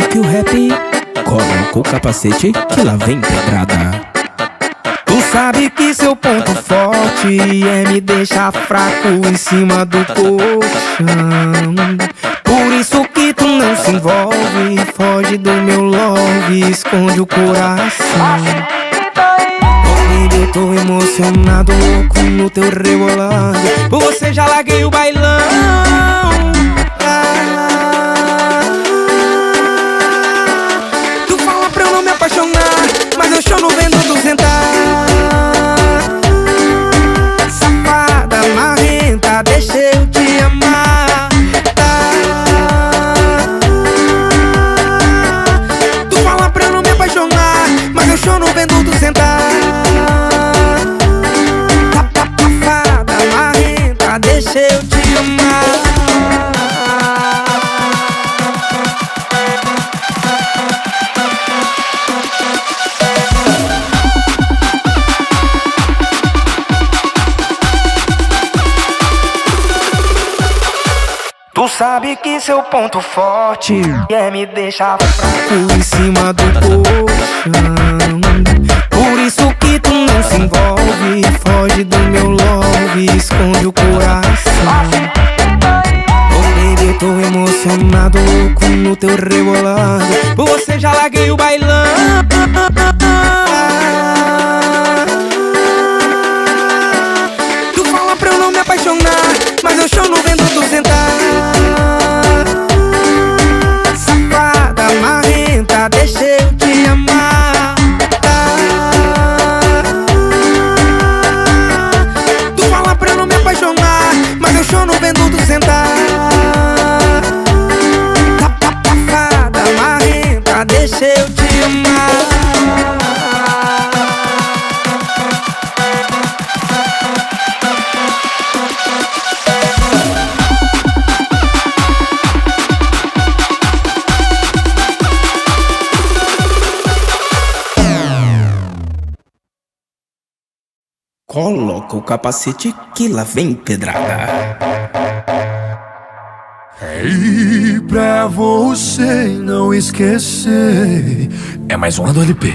que o rap coloca o capacete que lá vem pedrada. Tu sabe que seu ponto forte é me deixar fraco em cima do colchão. Por isso que tu não se envolve, foge do meu love, esconde o coração. Oh baby, eu tô emocionado, louco no teu rebolado. Por você já larguei o bailão. Tu fala pra eu não me apaixonar, mas eu choro vendo tu sentar. Safada, marrenta, deixa eu te amar. Tu fala pra eu não me apaixonar, mas eu choro vendo tu sentar. Safada, marrenta, deixa eu te amar. Tu sabe que seu ponto forte é me deixar fraco em cima do colchão. Por isso que tu não se envolve, foge do meu love, esconde o coração. Oh baby, eu tô emocionado, louco no teu rebolado. Por você já larguei o bailão. Tu fala pra eu não me apaixonar, mas eu choro vendo tu sentar. Safada, marrenta, deixa eu te amar. Tu fala pra eu não me apaixonar, mas eu choro vendo tu sentar. Safada, marrenta, deixa eu te amar. Coloca o capacete que lá vem pedrada. E pra você não esquecer, é mais uma do LP.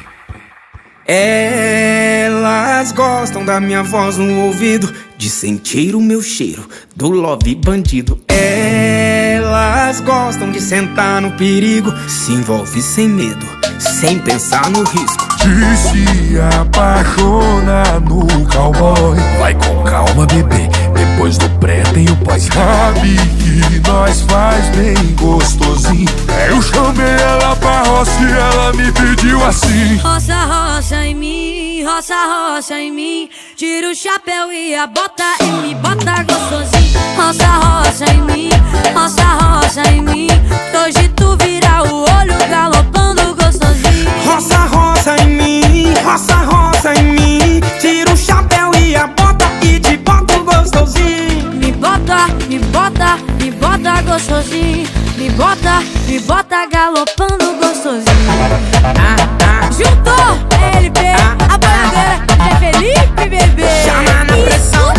Elas gostam da minha voz no ouvido, de sentir o meu cheiro do love bandido. Elas gostam de sentar no perigo, se envolve sem medo, sem pensar no risco. De se apaixonar no cowboy. Vai com calma, bebê, depois do pré tem o pós. Sabe que nós faz bem gostosinho. Eu chamei ela pra roça e ela me pediu assim: roça, roça em mim, roça, roça em mim. Tira o chapéu e a bota e me bota gostosinho. Roça, roça em mim, roça, roça em mim. Hoje tu vira o olho galopando gostosinho. Roça, roça em mim, roça, roça em mim. Tira o chapéu e a bota e te boto gostosinho. Me bota, me bota, me bota gostosinho. Me bota galopando gostosinho. Juntou LP, a bandeira é Felipe, bebê. Chama na pressão.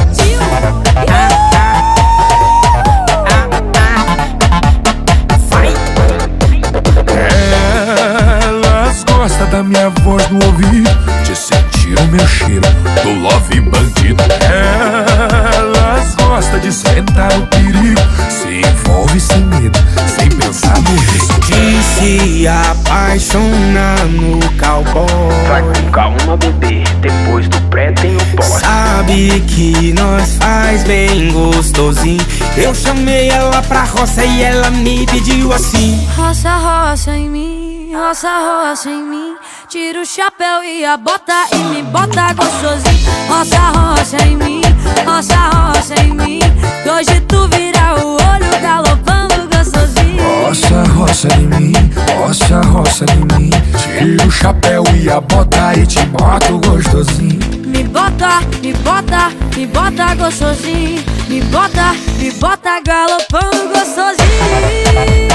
Elas gostam da minha voz no ouvido, de sentir o meu cheiro do love bandido. Elas gostam de sentar o perigo, se envolve sem medo, sem pensar no risco. De se apaixonar no cowboy. Vai com calma, bebê, depois do pré tem o pós. Sabe que nós faz bem gostosinho. Eu chamei ela pra roça e ela me pediu assim: roça, roça em mim, roça, roça em mim. Tira o chapéu e a bota e me bota gostosinho. Roça, roça em mim, roça, roça em mim. Hoje tu vira o olho galopando gostosinho. Roça, roça em mim, roça, roça em mim. Tira o chapéu e a bota e te boto gostosinho. Me bota, me bota, me bota gostosinho. Me bota galopando gostosinho.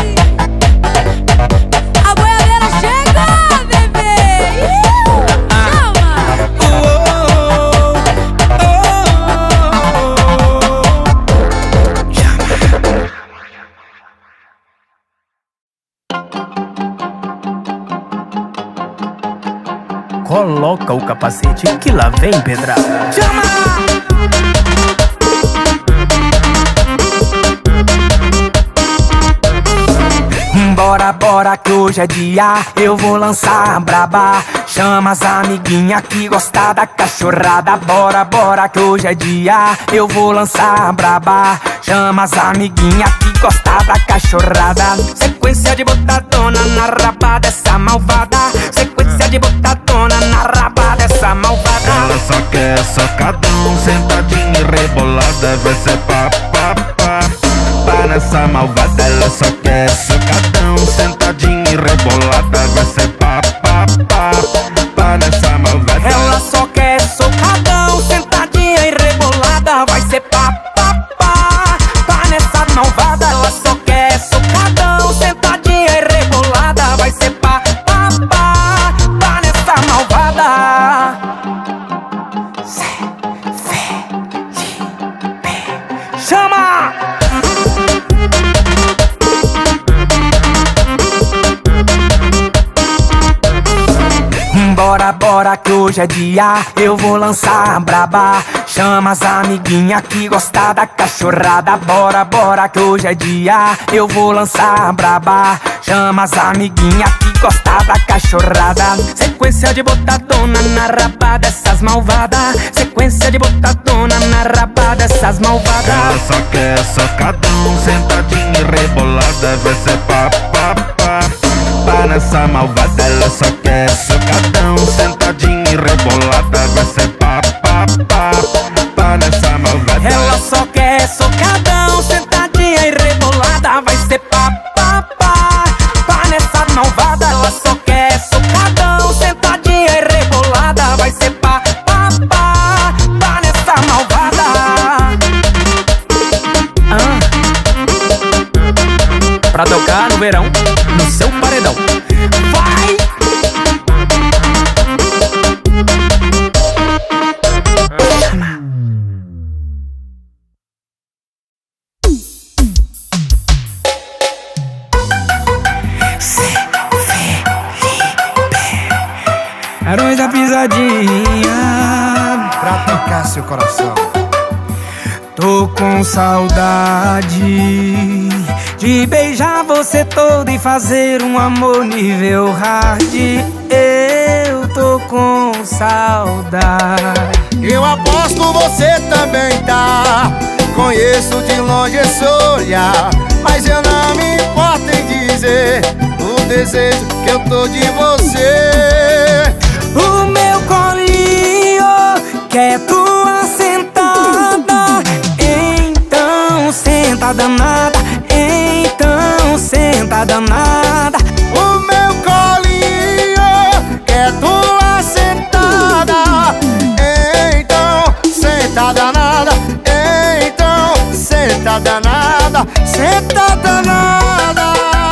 A boiadeira chega, bebê. Chama. coloca o capacete que lá vem pedrada. Chama! Bora, bora que hoje é dia, eu vou lançar a braba. Chama as amiguinha que gosta da cachorrada. Bora, bora que hoje é dia, eu vou lançar a braba. Chama as amiguinha que gosta da cachorrada. Sequência de botadona na raba dessa malvada. Sequência de botadona na raba dessa malvada. Ela só quer socadão, sentadinha e rebolada. Vai ser pá, pá, pá. Pá nessa malvada, ela só quer socadão, sentadinha e rebolada. Vai ser pá, pá, pá. Pá nessa malvada. Ela só quer socadão, sentadinha e rebolada. Vai ser pá, pá, pá. Pá nessa malvada. Ela só quer socadão, sentadinha e rebolada. Vai ser pá, pá, pá. Pá nessa malvada. Chama! Bora, bora que hoje é dia, eu vou lançar a braba. Chama as amiguinha que gosta da cachorrada. Bora, bora que hoje é dia, eu vou lançar a braba. Chama as amiguinha que gosta da cachorrada. Sequência de botadona na raba dessas malvadas. Sequência de botadona na raba dessas malvadas. Ela só quer socadão, sentadinha e rebolada. Vai ser pá, pá, pá. Pá nessa malvada, ela só quer socadão, sentadinha e rebolada. Vai ser pá, pá, pá. Pá nessa malvada. Ela só quer socadão, sentadinha e rebolada. Vai ser pá, pá, pá. Pá nessa malvada. Ela só quer socadão, sentadinha e rebolada. Vai ser pá, pá, pá. Pá nessa malvada. Pra tocar no verão, no seu paredão. Vai! Barões da Pisadinha, pra tocar seu coração. tô com saudade de beijar você todo e fazer um amor nível hard. Eu tô com saudade. Eu aposto você também tá. Conheço de longe esse olhar, mas eu não me importo em dizer o desejo que eu tô de você. O meu colinho quer tua sentada. Então senta danada. Então senta danada. O meu colinho quer tua sentada. Então senta danada. Então senta danada. Senta danada.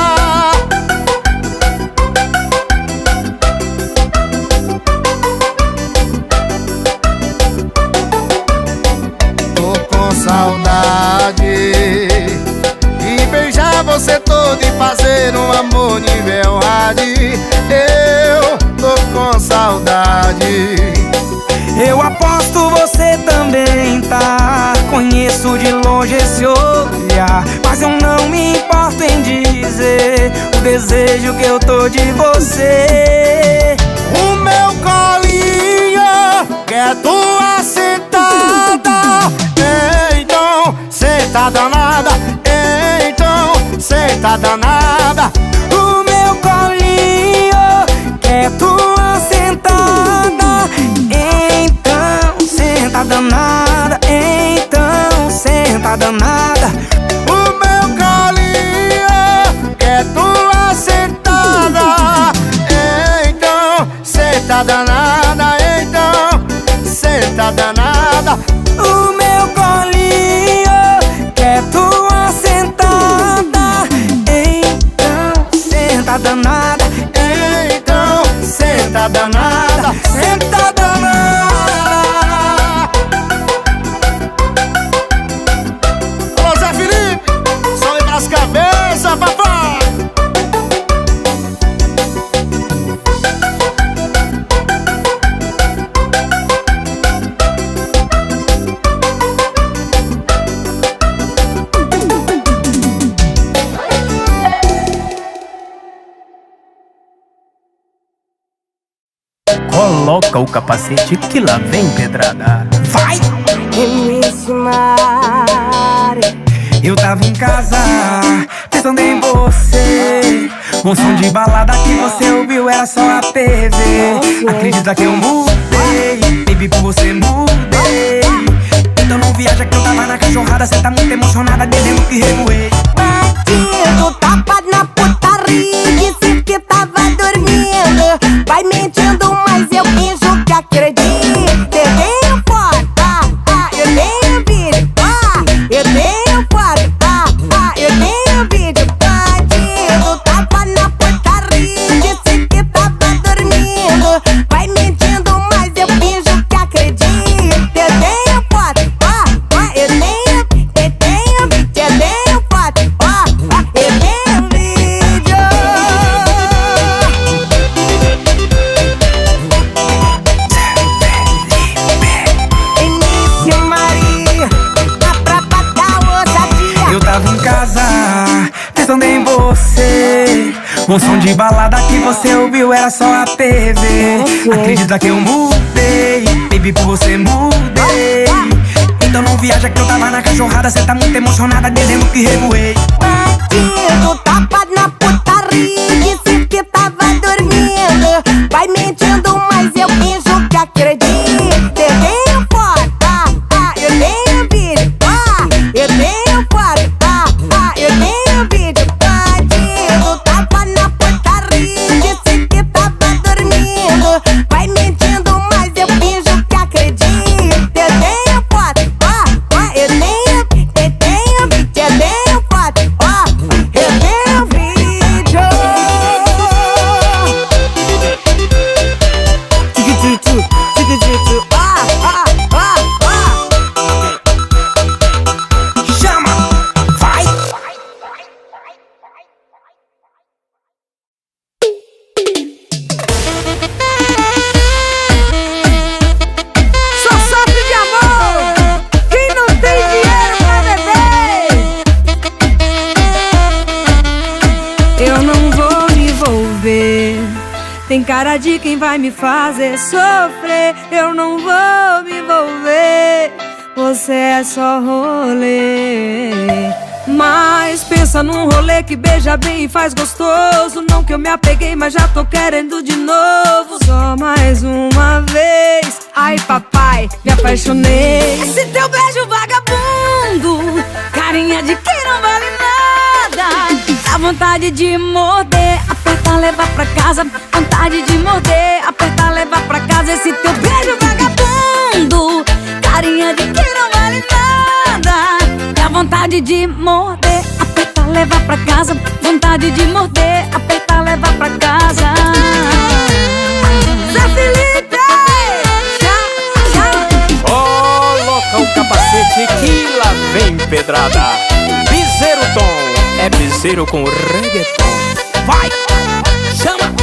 Saudade de beijar você todo e fazer um amor nível hard. Eu tô com saudade. Eu aposto você também tá. Conheço de longe esse olhar, mas eu não me importo em dizer o desejo que eu tô de você. O meu colinho quer tua sentada. Então senta danada. Então senta danada. O meu colinho quer tua sentada. Então senta danada. Então senta danada. O meu colinho quer tua sentada. Então senta danada. Então senta danada. O meu colinho quer tua sentada. Então senta danada. Então senta danada. Senta danada. Alô, Zé Felipe, sobe pras cabeças, papai. Coloca o capacete que lá vem pedrada. Vai! Eu tava em casa, pensando em você. Um som de balada que você ouviu era só a TV. Acredita que eu mudei, baby, por você mudei. Então não viaja que eu tava na cachorrada. Cê tá muito emocionada, dizendo que revoei. Bandido, tapa na putaria, disse que tava dormindo. Vai mentindo, mas eu finjo que acredito. Eu tenho foto, eu tenho vídeo, eu tenho foto, eu tenho vídeo. Bandido, tapa na putaria, disse que tava dormindo. Vai mentindo, mas eu finjo que acredito. Eu tenho foto, eu tenho foto, eu tenho vídeo. Início Maria, pra pagar ousadia. Eu tava em casa, pensando em você. Um som de balada que você ouviu era só a TV. Acredita que eu mudei, baby, por você mudei. Então não viaja que eu tava na cachorrada. Cê tá muito emocionada, dizendo que revoei. Bandido, tapa na putaria, disse que tava dormindo. Vai mentindo, mas eu finjo que acredito. Eu tenho foto, eu tenho vídeo, eu tenho foto, eu tenho vídeo. Bandido, tapa na putaria, disse que tava dormindo. Vai mentindo, mas eu finjo que acredito. Eu tenho foto, eu tenho foto, eu tenho vídeo. Tic-tic-tic, tic-tic-tic, Chama! Vai! Só sofre de amor quem não tem dinheiro pra beber. Eu não vou me envolver, tem cara de quem vai me fazer sofrer. Eu não vou me envolver, você é só rolê. Mas pensa num rolê que beija bem e faz gostoso. Não que eu me apeguei, mas já tô querendo de novo. Só mais uma vez, ai papai, me apaixonei. Esse teu beijo vagabundo, carinha de quem não vale nada. Dá vontade de morder, apertar, levar pra casa. Vontade de morder, apertar, levar pra casa. Esse teu beijo vagabundo, carinha de quem não vale nada. Dá vontade de morder, apertar, levar pra casa. Vontade de morder, apertar, levar pra casa. Zé Felipe, Coloca o capacete que lá vem pedrada. Piseiro Tom, é piseiro com reggaeton. Vai! Chama!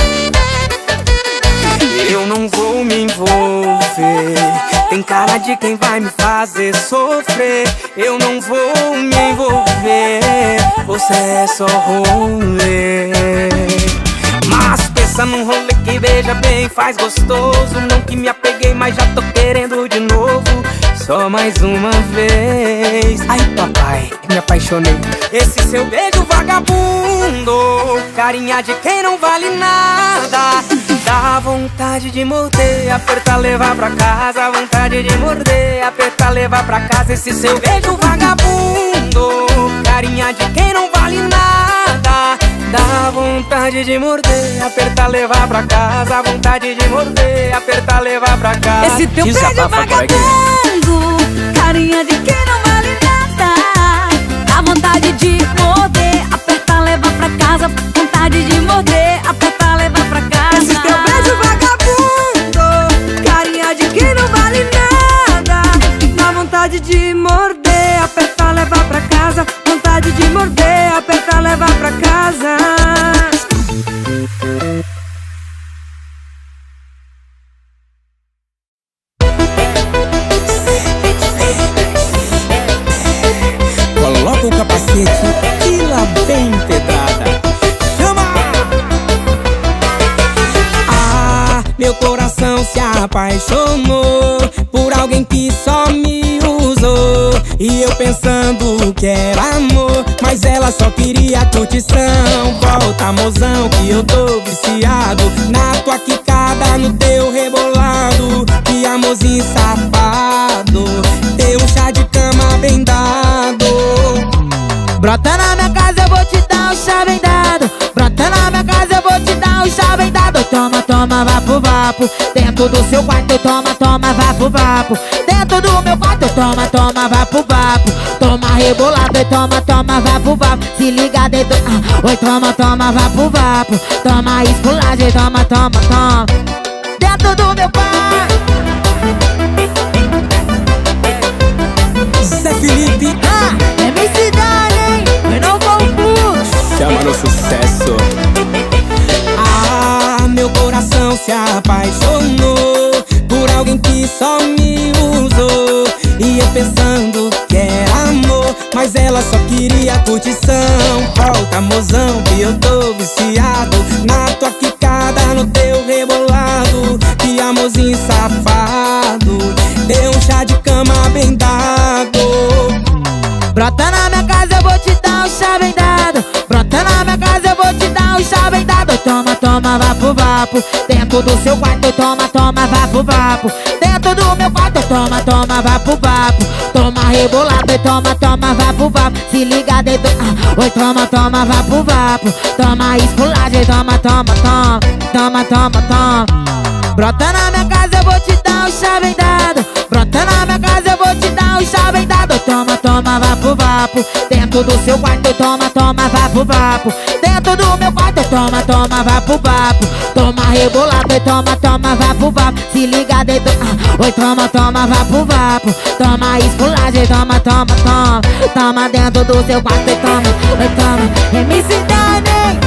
Eu não vou me envolver, tem cara de quem vai me fazer sofrer. Eu não vou me envolver, você é só rolê. Mas pensa num rolê que beija bem, faz gostoso. Não que me apeguei, mas já tô querendo de novo. Só mais uma vez, ai papai, me apaixonei. Esse seu beijo vagabundo, carinha de quem não vale nada. Dá vontade de morder, apertar, levar pra casa. Vontade de morder, apertar, levar pra casa. Esse seu beijo vagabundo, carinha de quem não vale nada. Dá vontade de morder, apertar, levar pra casa. Vontade de morder, apertar, levar pra casa. esse teu beijo vagabundo, carinha de quem não vale nada. Dá vontade de morder, apertar, levar pra casa. Vontade de morder, apertar, levar pra casa. Esse teu beijo vagabundo, carinha de quem não vale nada. Dá vontade de morder, apertar, levar pra casa. Vontade de morder, apertar, levar pra casa. Coloca o capacete que lá vem pedrada. Chama! Ah, meu coração apaixonou por alguém que só me usou. E eu pensando que era amor, mas ela só queria curtição. Volta, mozão, que eu tô viciado na tua quicada, no teu rebolado. Que amorzinho safado, teu chá de cama bem dado. Brota na minha casa, eu vou te dar um chá bem dado. Brota na minha casa, eu vou te dar um chá bem dado. Toma, toma, vapo, vapo. Dentro do seu quarto, toma, toma, vapo, vapo. Dentro do meu quarto, toma, toma, vapo, vapo. Toma rebolado e toma, toma, vapo, vapo. Se liga dentro, oi, toma, toma, vapo, vapo. Toma esculagem, toma, toma, toma. Dentro do meu quarto. Zé Felipe, MC Dani, eu não confundo. chama no sucesso. Ah, meu coração se apaixonou por alguém que só me usou. E eu pensando que era amor, mas ela só queria curtição. Volta, mozão, que eu tô viciado na tua quicada, no teu rebolado. Que amorzinho safado, deu um chá de cama bem dado. Brota na minha casa, eu vou te dar um chá bem dado. Brota na minha casa, eu vou te dar um chá bem dado. Toma, toma, vapo, vapo. Dentro do seu quarto, toma, toma, vapo, vapo. Dentro do meu quarto, toma, toma, vapo, vapo. Toma rebolado e toma, toma, vapo, vapo. Se liga dentro, oi, toma, toma, vapo, vapo. Toma esculagem, toma, toma, toma. Toma, toma, toma. Brota na minha casa, eu vou te dar um chá bem dado. Brota na minha casa, eu vou te dar um chá bem dado. Toma, toma, vapo, vapo. Dentro do seu quarto, toma, toma, vapo, vapo. Dentro do meu quarto, toma, toma, vapo, vapo. Toma rebolado e toma, toma, vapo, vapo. Se liga dentro, oi, toma, toma, vapo, vapo. Toma esculagem, toma, toma, toma. Toma dentro do seu quarto e toma, oi, toma. MC Dani.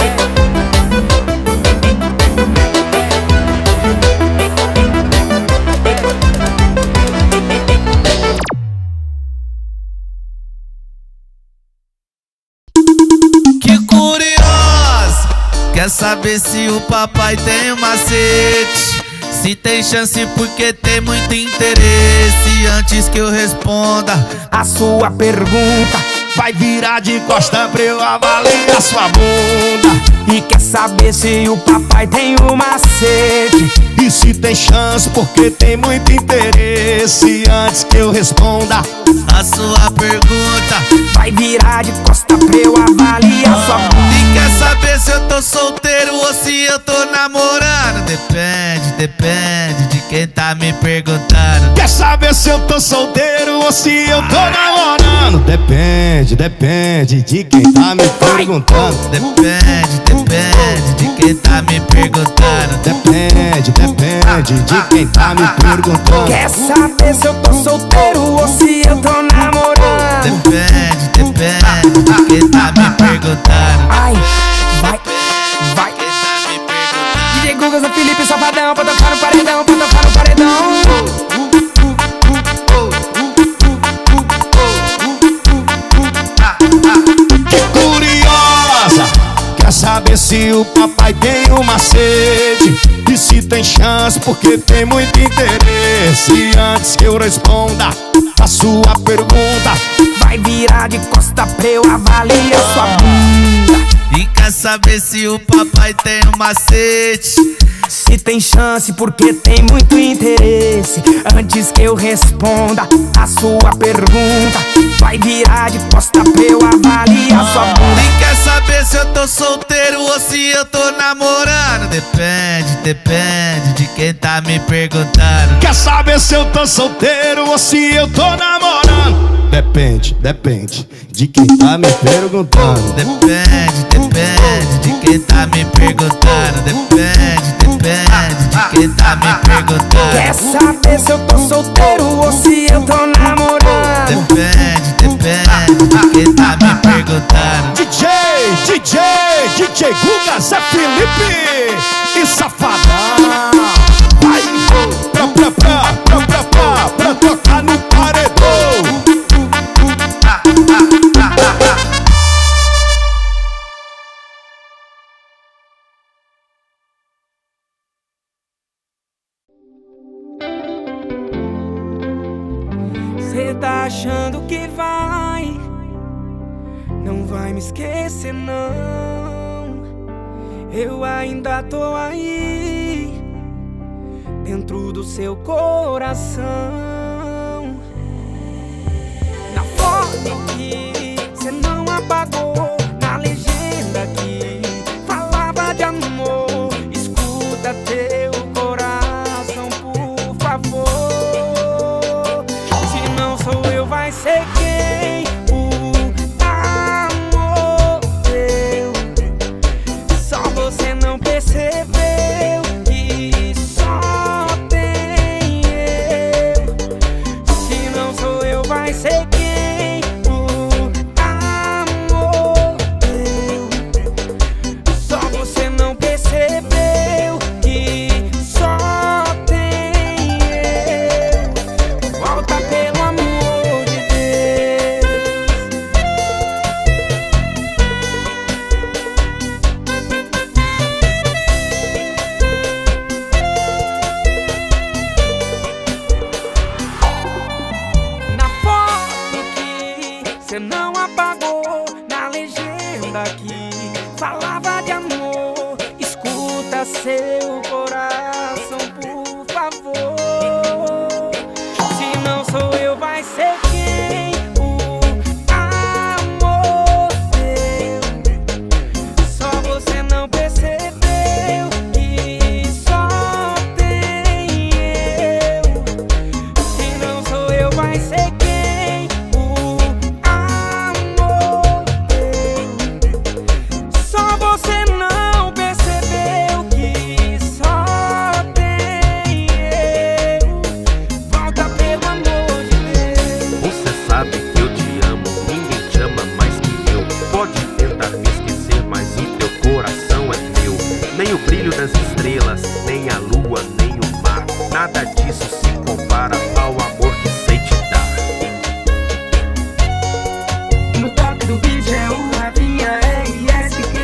Quer saber se o papai tem um macete? Se tem chance porque tem muito interesse. Antes que eu responda a sua pergunta, vai virar de costa pra eu avaliar sua bunda. e quer saber se o papai tem um macete? E se tem chance porque tem muito interesse. Antes que eu responda a sua pergunta, vai virar de costa pra eu avaliar sua bunda. E quer saber se eu tô solteiro ou se eu tô namorando? Depende, depende de quem tá me perguntando. Quer saber se eu tô solteiro ou se eu tô namorando? Depende, depende de quem tá me perguntando. Depende, depende de quem tá me perguntando. Depende, depende de quem tá me perguntando. Quer saber se eu tô solteiro ou se eu tô namorando? Depende, depende de quem tá me perguntando. Ai, vai, vai. DJ Guga, Zé Felipe, Safadão, pra tocar no paredão, pra tocar no paredão. Que curiosa! Quer saber se o papai tem um macete? E se tem chance porque tem muito interesse. Antes que eu responda a sua pergunta, vai virar de costa pra eu avaliar sua bunda. E quer saber se o papai tem um macete? Se tem chance porque tem muito interesse. Antes que eu responda a sua pergunta, vai virar de costa pra eu avaliar sua bunda. E quer saber se eu tô solteiro ou se eu tô namorando? Depende, depende de quem tá me perguntando. Quer saber se eu tô solteiro ou se eu tô namorando? Depende, depende de quem tá me perguntando. Depende, depende de quem tá me perguntando. Depende, depende de quem tá me perguntando. Quer saber se eu tô solteiro ou se eu tô namorando? Depende, depende de quem tá me perguntando. DJ Guga, Zé Felipe e Safadão. Vai pra tocar no paredão. me esquecer não. Eu ainda tô aí, dentro do seu coração. Na foto que cê não apagou, na legenda que falava de amor, escuta teu coração, por favor. Se não sou eu, vai ser quem? O amor teu. Só você não percebeu que só tem eu. Se não sou eu, vai ser quem? O amor teu. Só você não percebeu que só tem eu. Volta pelo amor de Deus. Na foto que cê não apagou, na legenda que falava de amor, escuta seu coração, por favor. Se não sou eu, vai ser quem? O amor teu. Só você não percebeu que só tem eu. Se não sou eu, vai ser quem? O amor teu. Só você não percebeu que só tem eu. Volta pelo amor de Deus. Você sabe que eu te amo, ninguém te ama mais que eu. Pode tentar me esquecer, mas o teu coração é meu. Nem o brilho das estrelas, nem a lua, nem o mar, nada disso se compara ao amor que sei te dar. No toque do beat é o Rafinha RSQ.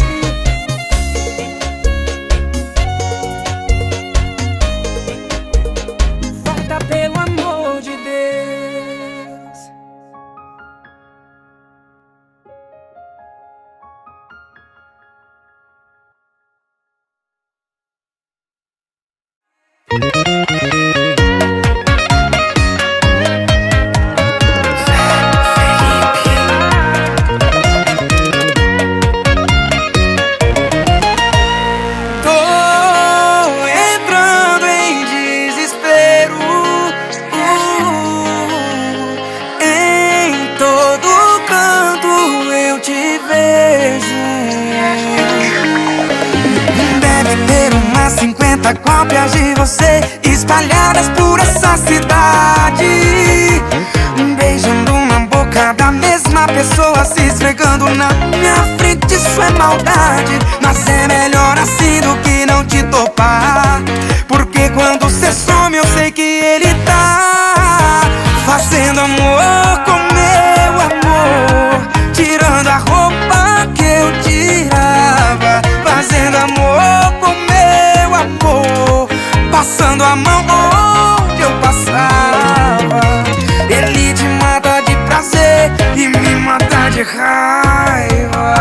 Volta pelo amor de Deus. Tô entrando em desespero. Em todo canto eu te vejo. Deve ter umas 50 cópias de você espalhadas por essa cidade, beijando na boca da mesma pessoa, se esfregando na minha frente. Isso é maldade, mas é melhor assim do que não te topar. Porque quando cê some eu sei que ele tá fazendo amor com meu amor, tirando a roupa que eu tirava, fazendo amor com meu amor, passando a mão onde eu passava. Ele te mata de prazer e me mata de raiva.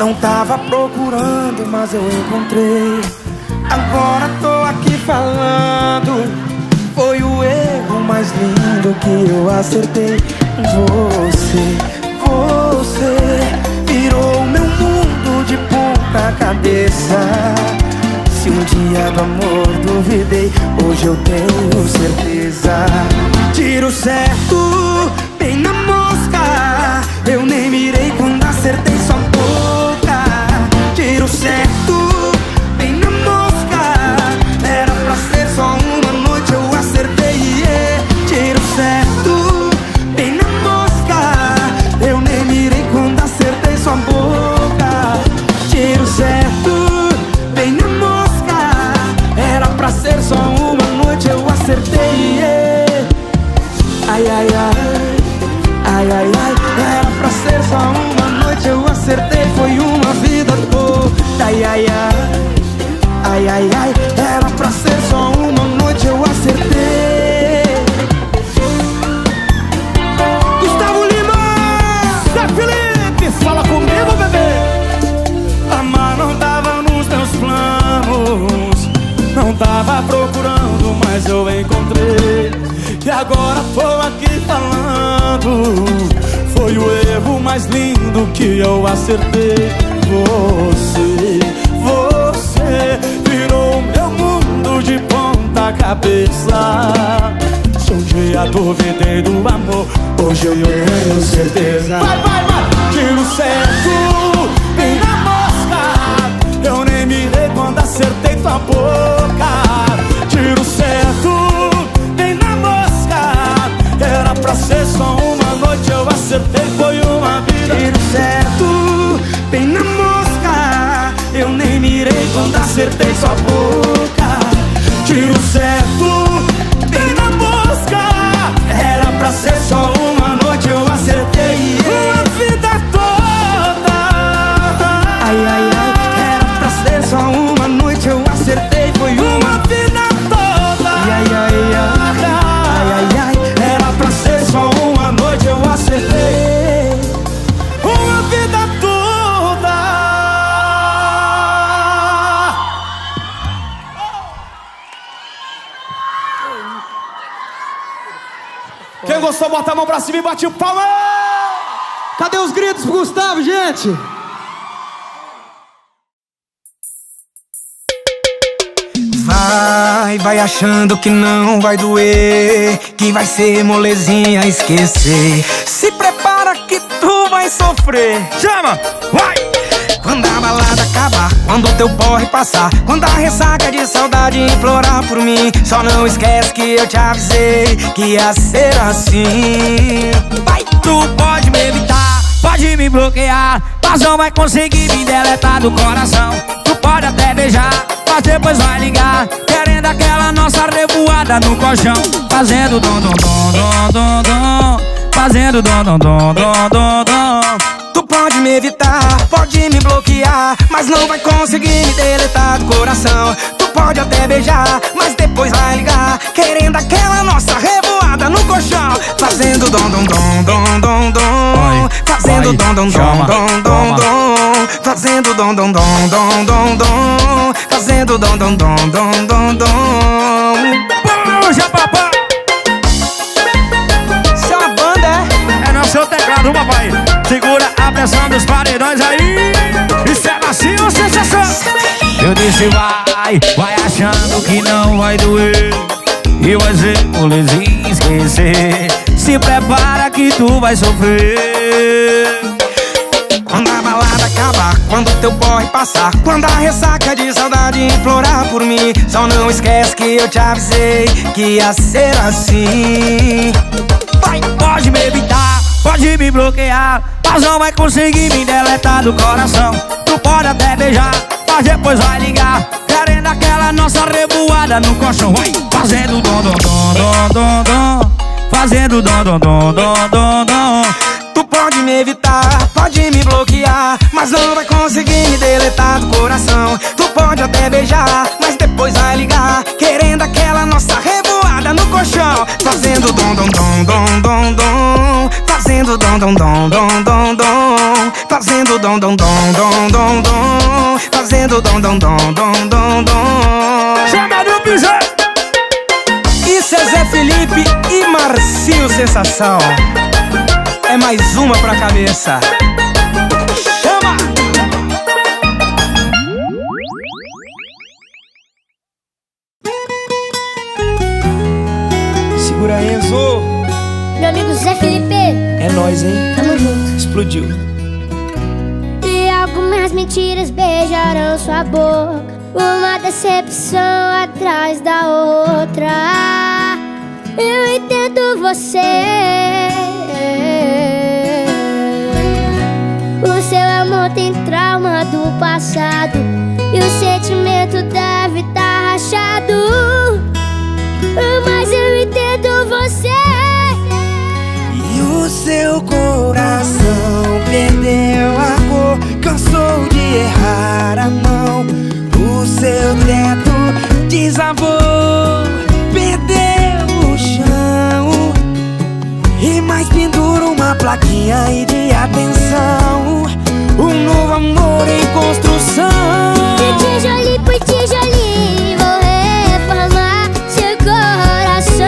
Não tava procurando, mas eu encontrei. Agora tô aqui falando. Foi o erro mais lindo que eu acertei. Você virou o meu mundo de ponta cabeça. Se um dia do amor duvidei, hoje eu tenho certeza. Tiro certo, bem na mosca. Eu nem mirei quando acertei sua boca. Tiro certo, bem na mosca. Era pra ser só uma noite, eu acertei, yeah. Tiro certo, bem na mosca. Eu nem mirei quando acertei sua boca. Tiro certo, bem na mosca. Era pra ser só uma noite, eu acertei, yeah. Ai, ai, ai, ai, ai, ai. Era pra ser só uma noite, eu acertei, foi uma vida toda. Ai, ai, ai, ai, ai, ai. Era pra ser só uma noite, eu acertei. Gustavo Lima, Zé Felipe, fala comigo, bebê. Amar não tava nos meus planos, não tava procurando, mas eu encontrei. E agora tô aqui falando. Foi o erro mais lindo que eu acertei. Você virou meu mundo de ponta cabeça. Se um dia duvidei do amor, hoje eu tenho certeza. Vai, vai, vai! Tiro certo, bem na mosca. Eu nem mirei quando acertei tua boca. Tiro certo, bem na mosca. Era pra ser só uma noite, eu acertei, foi uma vida. Tiro certo, bem na mosca. Eu nem mirei quando acertei sua boca. Tiro certo, bem na mosca. Era pra ser só uma noite, eu acertei, yeah. Uma vida toda. Ai, ai, ai. Era pra ser só uma noite, eu acertei, foi uma vida toda. Ai, ai, ai, ai, ai, ai. Era pra ser só uma noite, eu acertei, uma vida toda. Quem gostou, bota a mão pra cima e bate o palma. Cadê os gritos pro Gustavo, gente? Vai achando que não vai doer, que vai ser molezinha esquecer. Se prepara que tu vai sofrer. Chama, vai! Quando a balada acabar, quando o teu porre passar, quando a ressaca de saudade implorar por mim, só não esquece que eu te avisei que ia ser assim. Vai, tu pode me evitar, pode me bloquear, mas não vai conseguir me deletar do coração. Tu pode até beijar, mas depois vai ligar, querendo aquela nossa revoada no colchão. Fazendo dom, dom, dom, dom, dom, dom. Fazendo dom, dom, dom, dom, dom, dom. Tu pode me evitar, pode me bloquear, mas não vai conseguir me deletar do coração. Tu pode até beijar, mas depois vai ligar, querendo aquela nossa revoada no colchão. Fazendo dom, dom, dom, dom, dom, dom. Fazendo dom, dom, dom, dom, dom, dom. Fazendo dom, dom, dom, dom, dom, dom. Fazendo dom, dom, dom, dom, dom, dom. Puxa, papai! Isso é uma banda, é? É no seu teclado, papai. Segura a pressão dos paredões aí. Isso é macio, sensação. Eu disse vai achando que não vai doer, e vai ser molezinha esquecer. Se prepara que tu vai sofrer. Quando a balada acabar, quando teu porre passar, quando a ressaca de saudade implorar por mim, só não esquece que eu te avisei que ia ser assim. Vai, pode me evitar, pode me bloquear, mas não vai conseguir me deletar do coração. Tu pode até beijar, mas depois vai ligar, querendo aquela nossa revoada no colchão. Vai, fazendo dom, dom, dom, dom, dom, dom. Fazendo dom, dom, dom, dom, dom, dom. Tu pode me evitar, pode me bloquear, mas não vai conseguir me deletar do coração. Tu pode até beijar, mas depois vai ligar, querendo aquela nossa revoada no colchão. Fazendo dom, dom, dom, dom, dom, dom. Fazendo dom, dom, dom, dom, dom, dom. Fazendo fazendo dom dom dom dom dom dom, fazendo dom dom dom dom dom dom. Chama do Pijé. Isso é Zé Felipe e Marcinho Sensação. É mais uma pra cabeça. Chama! Segura aí, Enzo. Meu amigo Zé Felipe. É nóis, hein? Tamo junto. Explodiu. E algumas mentiras beijarão sua boca, uma decepção atrás da outra. Eu entendo você. O seu amor tem trauma do passado e o sentimento deve estar rachado. Mas eu entendo você. E o seu coração perdeu a cor, cansou de errar a mão. O seu teto desabou, perdeu o chão. E mais pendura uma plaquinha aí de atenção. Um novo amor em construção. De tijolinho por tijolinho vou reformar seu coração.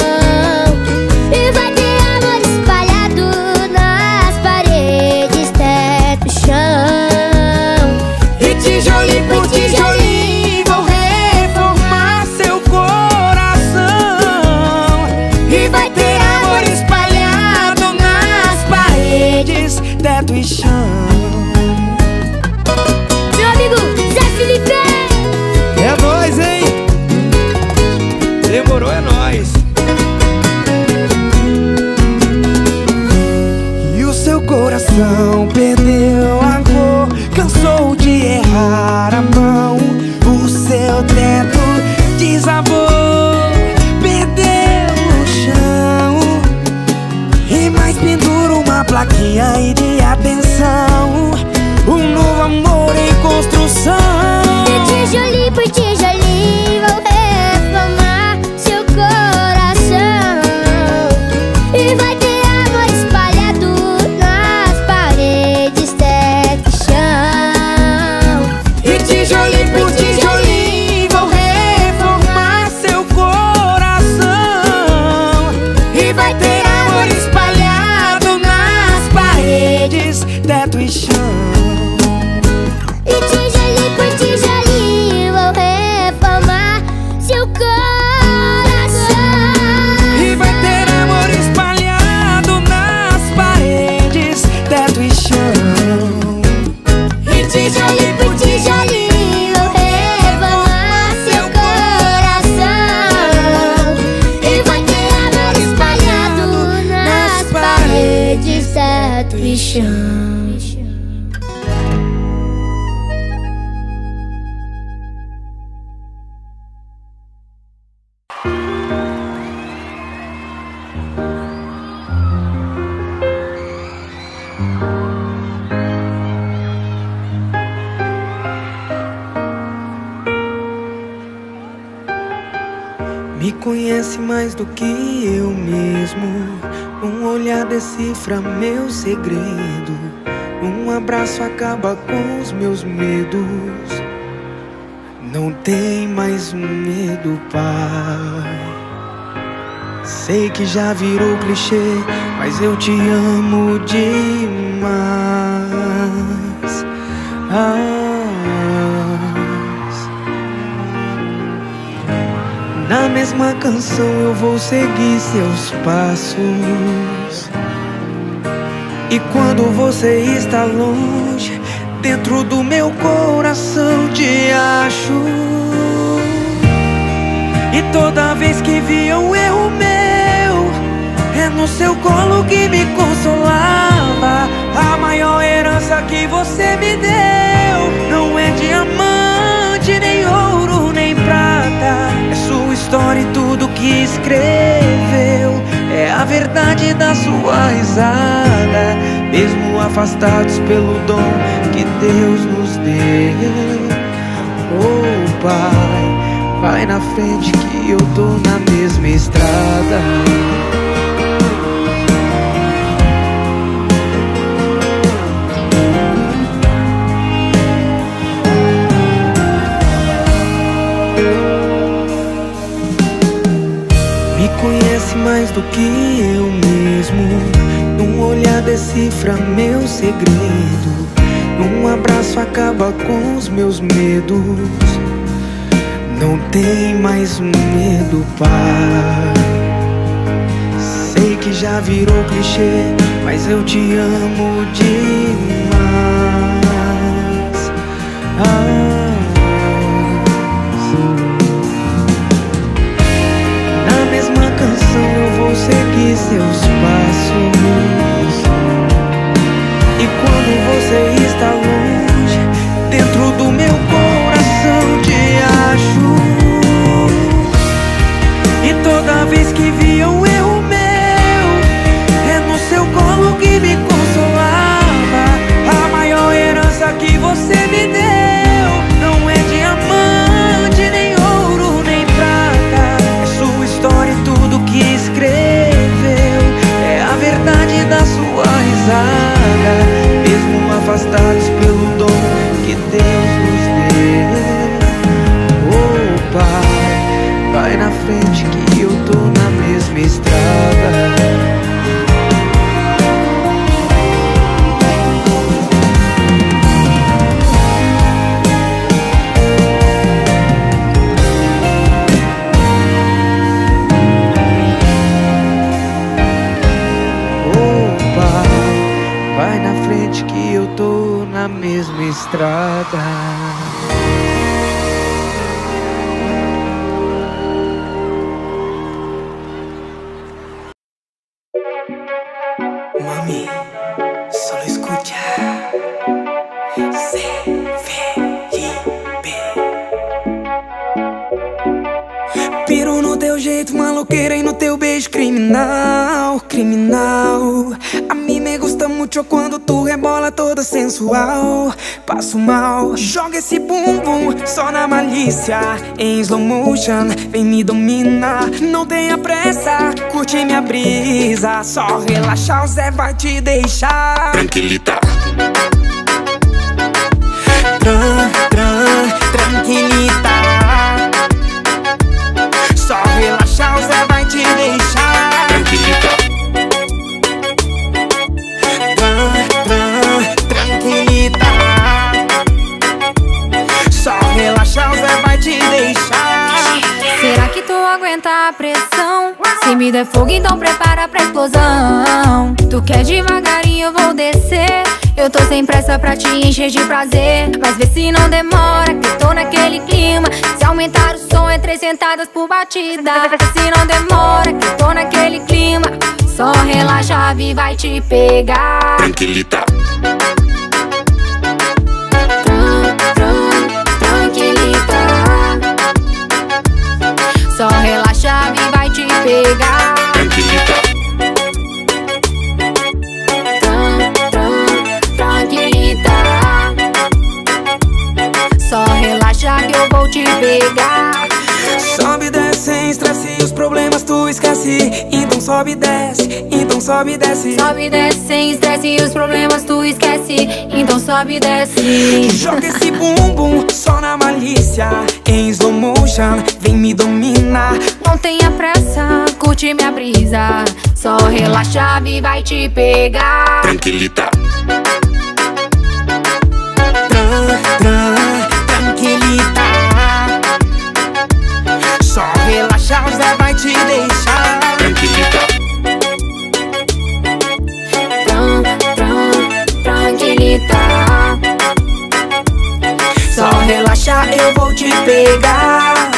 E vai ter amor espalhado nas paredes, teto e chão. E tijolinho por tijolinho vou reformar seu coração. E vai ter amor espalhado nas paredes, teto e chão. Meu amigo Zé Felipe. É nóis, hein? Demorou, é nóis. E o seu coração perdeu a cor, cansou de errar a mão. O seu teto desabou, perdeu o chão. E mais pendura uma plaquinha aí de atenção. Um novo amor em construção. De tijolinho por tijolinho vou reformar seu coração. E vai ter amor espalhado nas paredes, teto e chão. E tijolinho por tijolinho vou reformar seu coração. E vai ter amor espalhado nas paredes, teto e chão. E tijolinho por tijolinho vou reformar seu coração. E vai ter amor espalhado nas paredes, teto e chão. E tijolinho por tijolinho vou reformar seu coração. E vai ter amor espalhado nas paredes, teto e chão. Me conhece mais do que eu mesmo. Um olhar decifra meu segredo. Um abraço acaba com os meus medos. Não tem mais medo, pai. Sei que já virou clichê, mas eu te amo demais. Na mesma canção eu vou seguir seus passos. E quando você está longe, dentro do meu coração te acho. E toda vez que vi um erro meu, é no seu colo que me consolava. A maior herança que você me deu não é diamante, nem ouro, nem prata. É sua história e tudo que escreveu. É a verdade da sua risada, mesmo afastados pelo dom que Deus nos deu. Oh, Pai, vai na frente que eu tô na mesma estrada. Me conhece mais do que eu mesmo. Num olhar decifra meu segredo. Num abraço acaba com os meus medos. Não tem mais medo, pai. Sei que já virou clichê, mas eu te amo demais. Na mesma canção eu vou seguir seus passos. E quando você está longe, dentro do meu coração te acho. E toda vez que vi um erro meu, é no seu colo que me consolava. A maior herança que você me deu não é diamante, nem ouro, nem prata. É sua história e tudo que escreveu. É a verdade da sua risada, mesmo afastados pelo dom que Deus nos deu. Oh, Pai, vai na frente que eu tô na mesma estrada. Vai na frente que eu tô na mesma estrada. Mami, solo escucha CVIB. Piro no teu jeito maloqueira e no teu beijo criminal, criminal. A mim me gusta muito quando tu rebola toda sensual. Passo mal, joga esse bumbum só na malícia. Em slow motion, vem me dominar. Não tenha pressa, curte minha brisa. Só relaxar, o Zé vai te deixar Tranquilita. Tranquilita. Só relaxar, o Zé vai te deixar Tranquilita. Tranquilita. Só relaxar, o Zé vai te deixar. Será que tu aguenta a pressão? Se me der fogo, então prepara pra explosão. Tu quer devagarinho, eu vou descer. Eu tô sem pressa pra te encher de prazer. Mas vê se não demora, que eu tô naquele clima. Se aumentar o som é 3 sentadas por batida. Vê se não demora, que eu tô naquele clima. Só relaxa, a Vi vai te pegar. Tranquilita. Tranquilita. Só relaxa, a Vi vai te pegar. Tranquilita. Tranquilita. Só relaxa que eu vou te pegar. Sobe e desce sem estresse, os problemas tu esquece. Então sobe e desce, então sobe e desce. Sobe e desce sem estresse, os problemas tu esquece. Então sobe e desce. Joga esse bumbum só na malícia. Em slow motion, vem me dominar. Não tenha pressa, curte minha brisa. Só relaxa, a Vi vai te pegar. Tranquilita. Tranquilita. Só relaxa, o Zé vai te deixar Tranquilita. Tranquilita. Só relaxa, eu vou te pegar.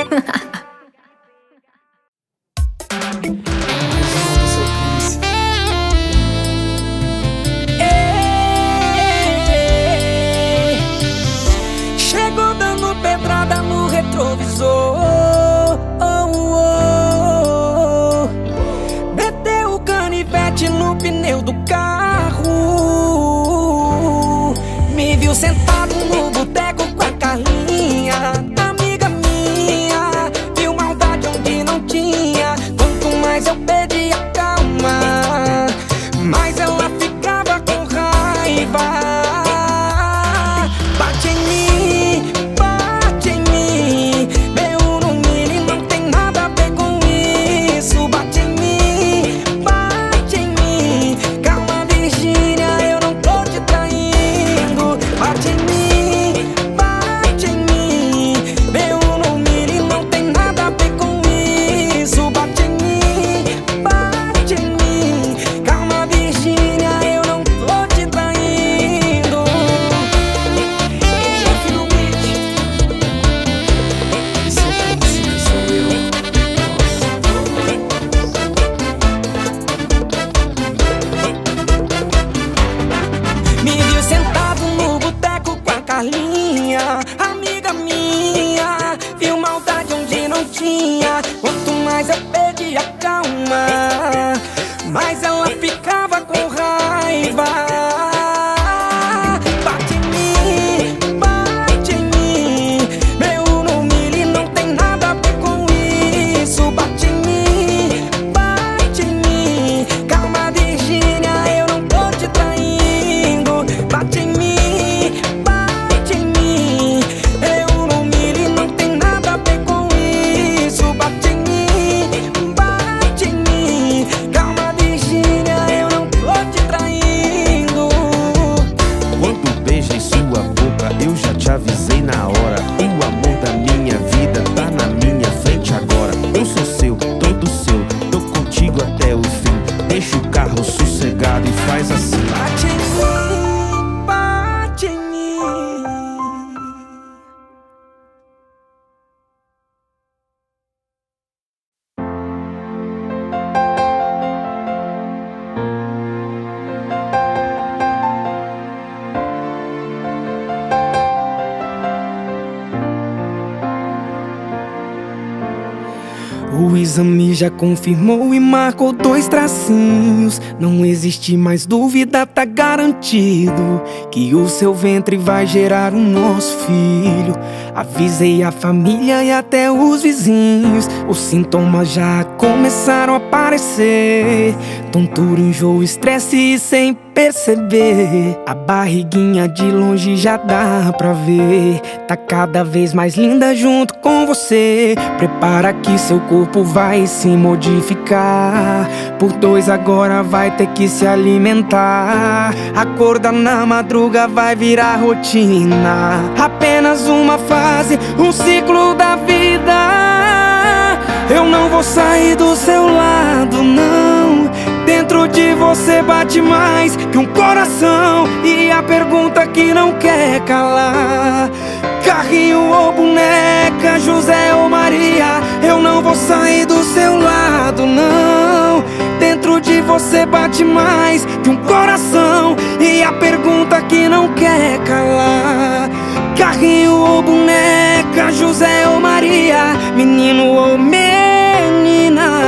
Chegou dando pedrada no retrovisor. Meteu o canivete no pneu do carro. Me viu sentado no boteco com a Carlinha, amiga minha. Quanto mais eu perdi a calma, mais ela ficava com raiva. Bate em mim, meu não mire, não tem nada a ver com isso. Bate em mim, calma Virgínia, eu não tô te traindo. Bate em mim, eu não mire, não tem nada a ver com isso. Bate em mim, calma Virgínia, eu não tô te traindo. Quando beija em sua boca, eu já te avisei na hora. O amor da minha vida tá na minha frente agora. Eu sou seu, todo seu, tô contigo até o fim. Deixa o carro sossegado e faz assim. Bate em mim, bate em mim. O exame já confirmou e marcou 2 tracinhos. Não existe mais dúvida, tá garantido que o seu ventre vai gerar um nosso filho. Avisei a família e até os vizinhos. Os sintomas já começaram a aparecer: tontura, enjoo, estresse e sem perceber. A barriguinha de longe já dá pra ver. Tá cada vez mais linda junto com você. Prepara que seu corpo vai se modificar. Por 2 agora vai ter que se alimentar. Acorda na madruga vai virar rotina. Apenas uma fase, um ciclo da vida. Eu não vou sair do seu lado, não. Dentro de você bate mais que um coração. E a pergunta que não quer calar: carrinho ou boneca, José ou Maria? Eu não vou sair do seu lado, não. Dentro de você bate mais que um coração. E a pergunta que não quer calar: carrinho ou boneca, José ou Maria? Menino ou menina?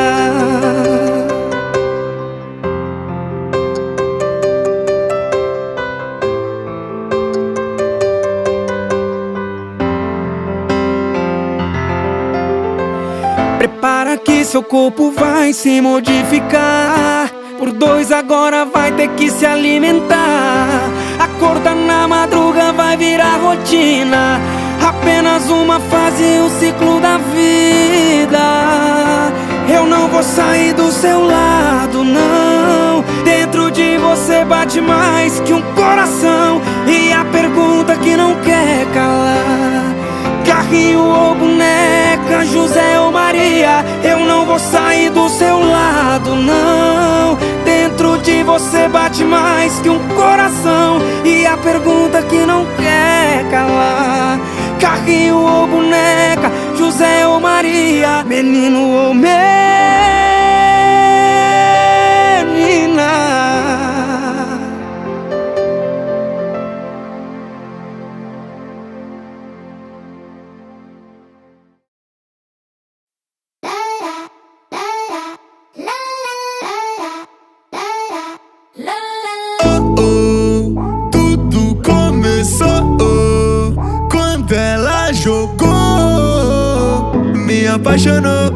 Prepara que seu corpo vai se modificar. Por 2 agora vai ter que se alimentar. Acorda na madruga vai virar rotina. Apenas uma fase, um ciclo da vida. Eu não vou sair do seu lado, não. Dentro de você bate mais que um coração. E a pergunta que não quer calar: carrinho ou boneca, José ou Maria? Eu não vou sair do seu lado, não. Dentro de você bate mais que um coração. E a pergunta que não quer calar: carrinho ou boneca, José ou Maria? Menino ou menina? Tudo começou quando ela jogou, me apaixonou,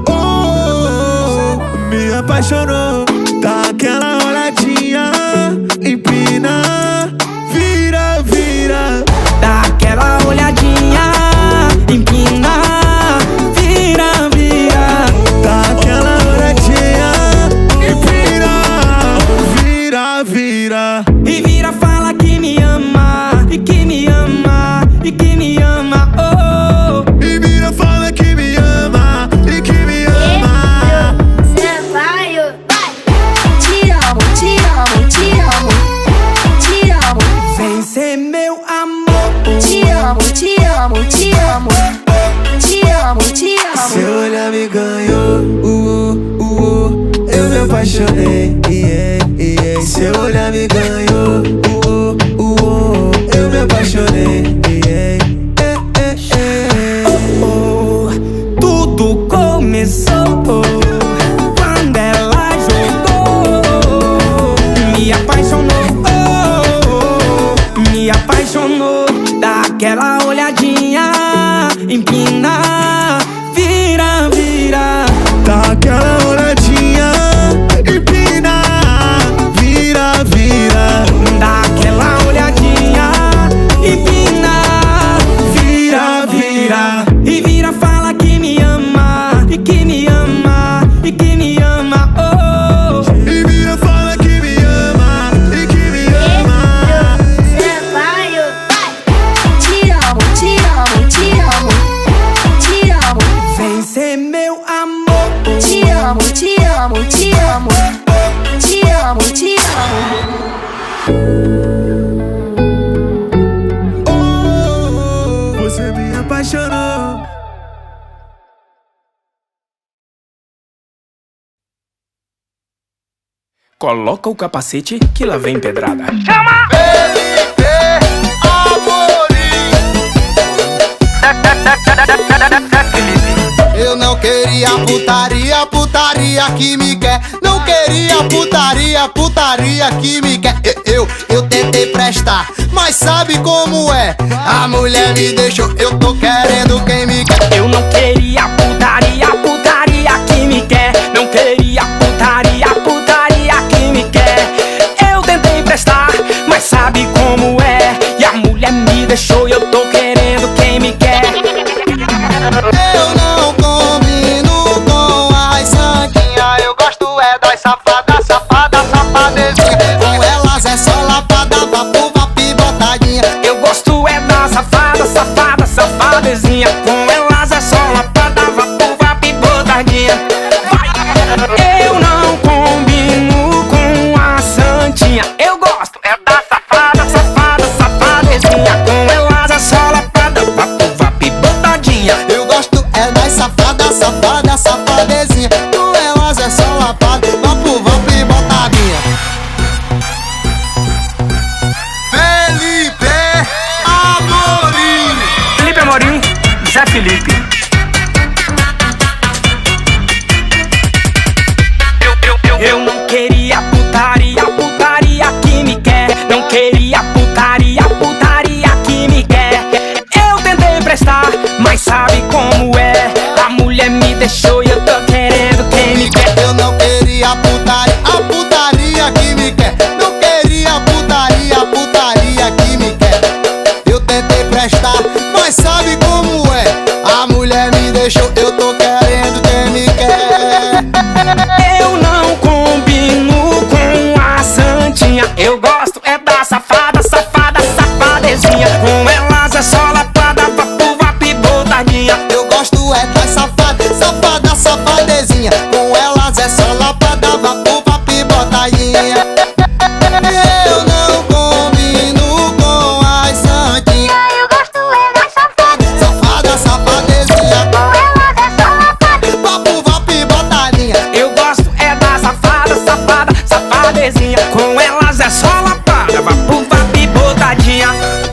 me apaixonou. Dá aquela olhadinha, empina, vira, vira. Dá aquela olhadinha, empina, vira, vira. Dá aquela olhadinha, empina, vira, vira. E vira, fala que me ama, e que me ama, e que me ama, oh. E vira, fala que me ama, e que me ama. Você vai, te amo, te amo, te amo, te amo. Vem ser meu amor. Te amo, te amo, te amo, te amo, te amo. Seu olhar me ganhou, eu me apaixonei, Seu olhar me ganhou, eu me apaixonei, Tudo começou amo, te amo, te amo, te amo. Você me apaixonou. Coloca o capacete que lá vem pedrada. Chama! Felipe Amorim. Eu não queria putaria, putaria que me quer. Não queria putaria, putaria que me quer. Eu tentei prestar, mas sabe como é? A mulher me deixou, eu tô querendo quem me quer. Eu não queria putaria, putaria que me quer. Não queria putaria, putaria que me quer. Eu tentei prestar, mas sabe como é? E a mulher me deixou e eu tô querendo quem me quer. Eu não combino com as santinhas. Eu gosto é das safadas, safadas, safadezinha. Com elas é só lapada, vapo, vapi, botadinha. Eu gosto é da safada, safada, safadezinha. Com elas é só lapada, vapo, vapi, botadinha. Eu não combino com a santinha. Eu gosto é da safada, safada, safadezinha. Com elas é só lapada, vapo, vapi, botadinha. Eu gosto é das safadas, safadas, safadezinha. Com elas é só lapada, vapo, vapi, botadinha. Felipe Amorim. Felipe Amorim, Zé Felipe. Eu não queria putaria, putaria que me quer. Não queria putaria, putaria que me quer. Eu tentei prestar, mas sabe como é? A mulher me deixou e eu tô querendo quem me quer. Eu não queria putaria, a putaria que me quer. Não queria putaria, putaria que me quer. Eu tentei prestar, mas sabe como é? A mulher me deixou, eu tô querendo quem me quer. Eu não combino com a santinha. Eu gosto é da safada, safada, safadezinha. Com elas é só lapada, vapo, vapi, botadinha. Eu gosto é das safadas, safada, safadezinha. Com elas é só lapada, vapo, vapi, botadinha. Eu não combino com as santinhas. Eu gosto é da safada, Safada, safadezinha. com elas é só lapada. Vapo, vapi, botadinha. Eu gosto é da safada, safada, safadezinha. Com elas é só lapada, vapo, vapi, botadinha.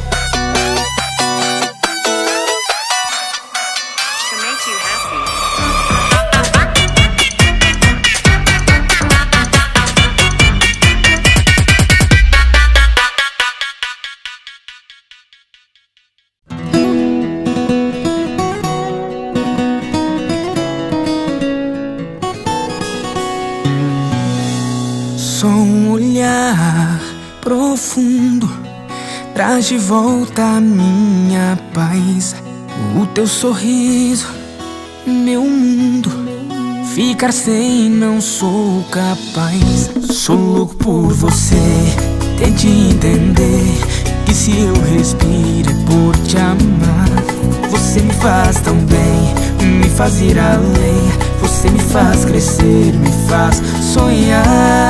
Só um olhar profundo traz de volta a minha paz. O teu sorriso, meu mundo. Ficar sem não sou capaz. Sou louco por você, tente entender que se eu respiro é por te amar. Você me faz tão bem, me faz ir além. Você me faz crescer, me faz sonhar.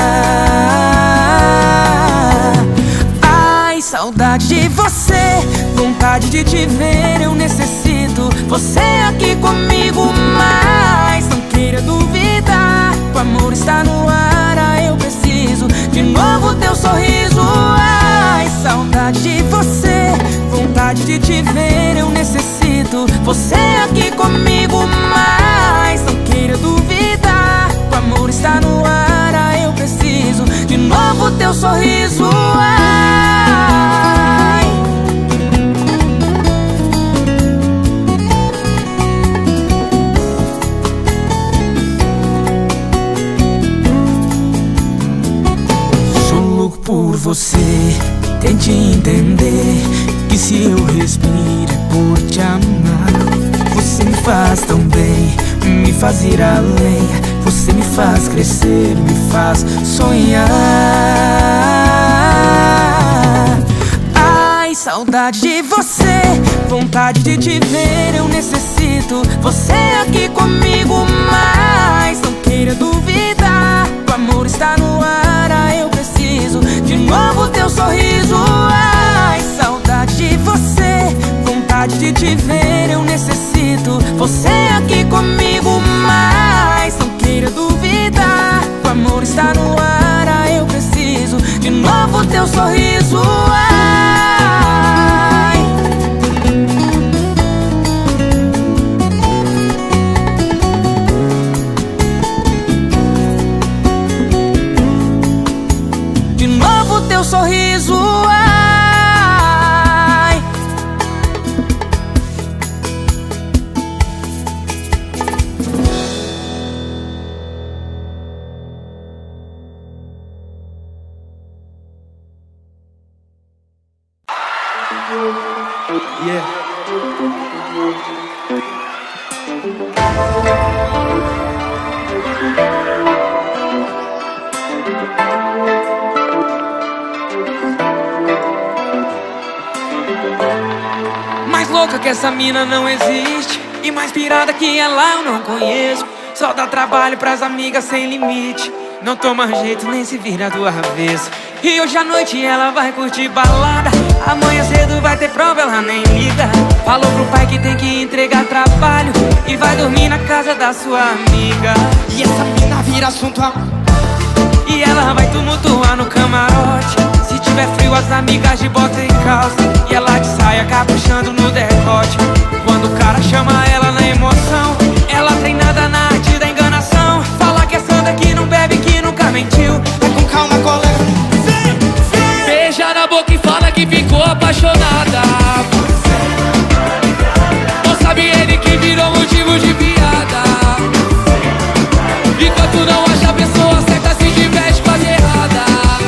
Ai, saudade de você, vontade de te ver, eu necessito você aqui comigo, mas não queira duvidar, o amor está no ar, eu preciso de novo teu sorriso. Ai, saudade de você, vontade de te ver, eu necessito você aqui comigo, mas não queira duvidar, o amor está no ar, eu preciso de novo teu sorriso. Ai. Sou louco por você, tente entender que se eu respiro é por te amar. Você me faz tão bem, me faz ir além. Você me faz crescer, me faz sonhar. Ai, saudade de você, vontade de te ver, eu necessito você aqui comigo, mas não queira duvidar, Yeah. Mais louca que essa mina não existe, e mais pirada que ela eu não conheço. Só dá trabalho pras amigas sem limite, não toma jeito nem se vira do avesso. E hoje à noite ela vai curtir balada, amanhã cedo vai ter prova, ela nem liga. Falou pro pai que tem que entregar trabalho e vai dormir na casa da sua amiga. E essa mina vira assunto e ela vai tumultuar no camarote. Se tiver frio as amigas de bota e calça, e ela de saia caprichando no decote. Quando o cara chama ela na emoção, ela treinada na arte da enganação. Fala que é santa, que não bebe, que nunca mentiu. Vai com calma, colega. Beija na boca e fala que ficou apaixonada. Não sabe ele que virou motivo de piada. Enquanto não acha a pessoa certa, se diverte com as erradas.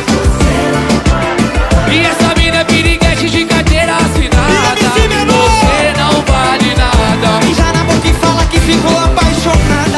E essa mina é piriguete de carteira assinada. Você não vale nada. Beija na boca e fala que ficou apaixonada.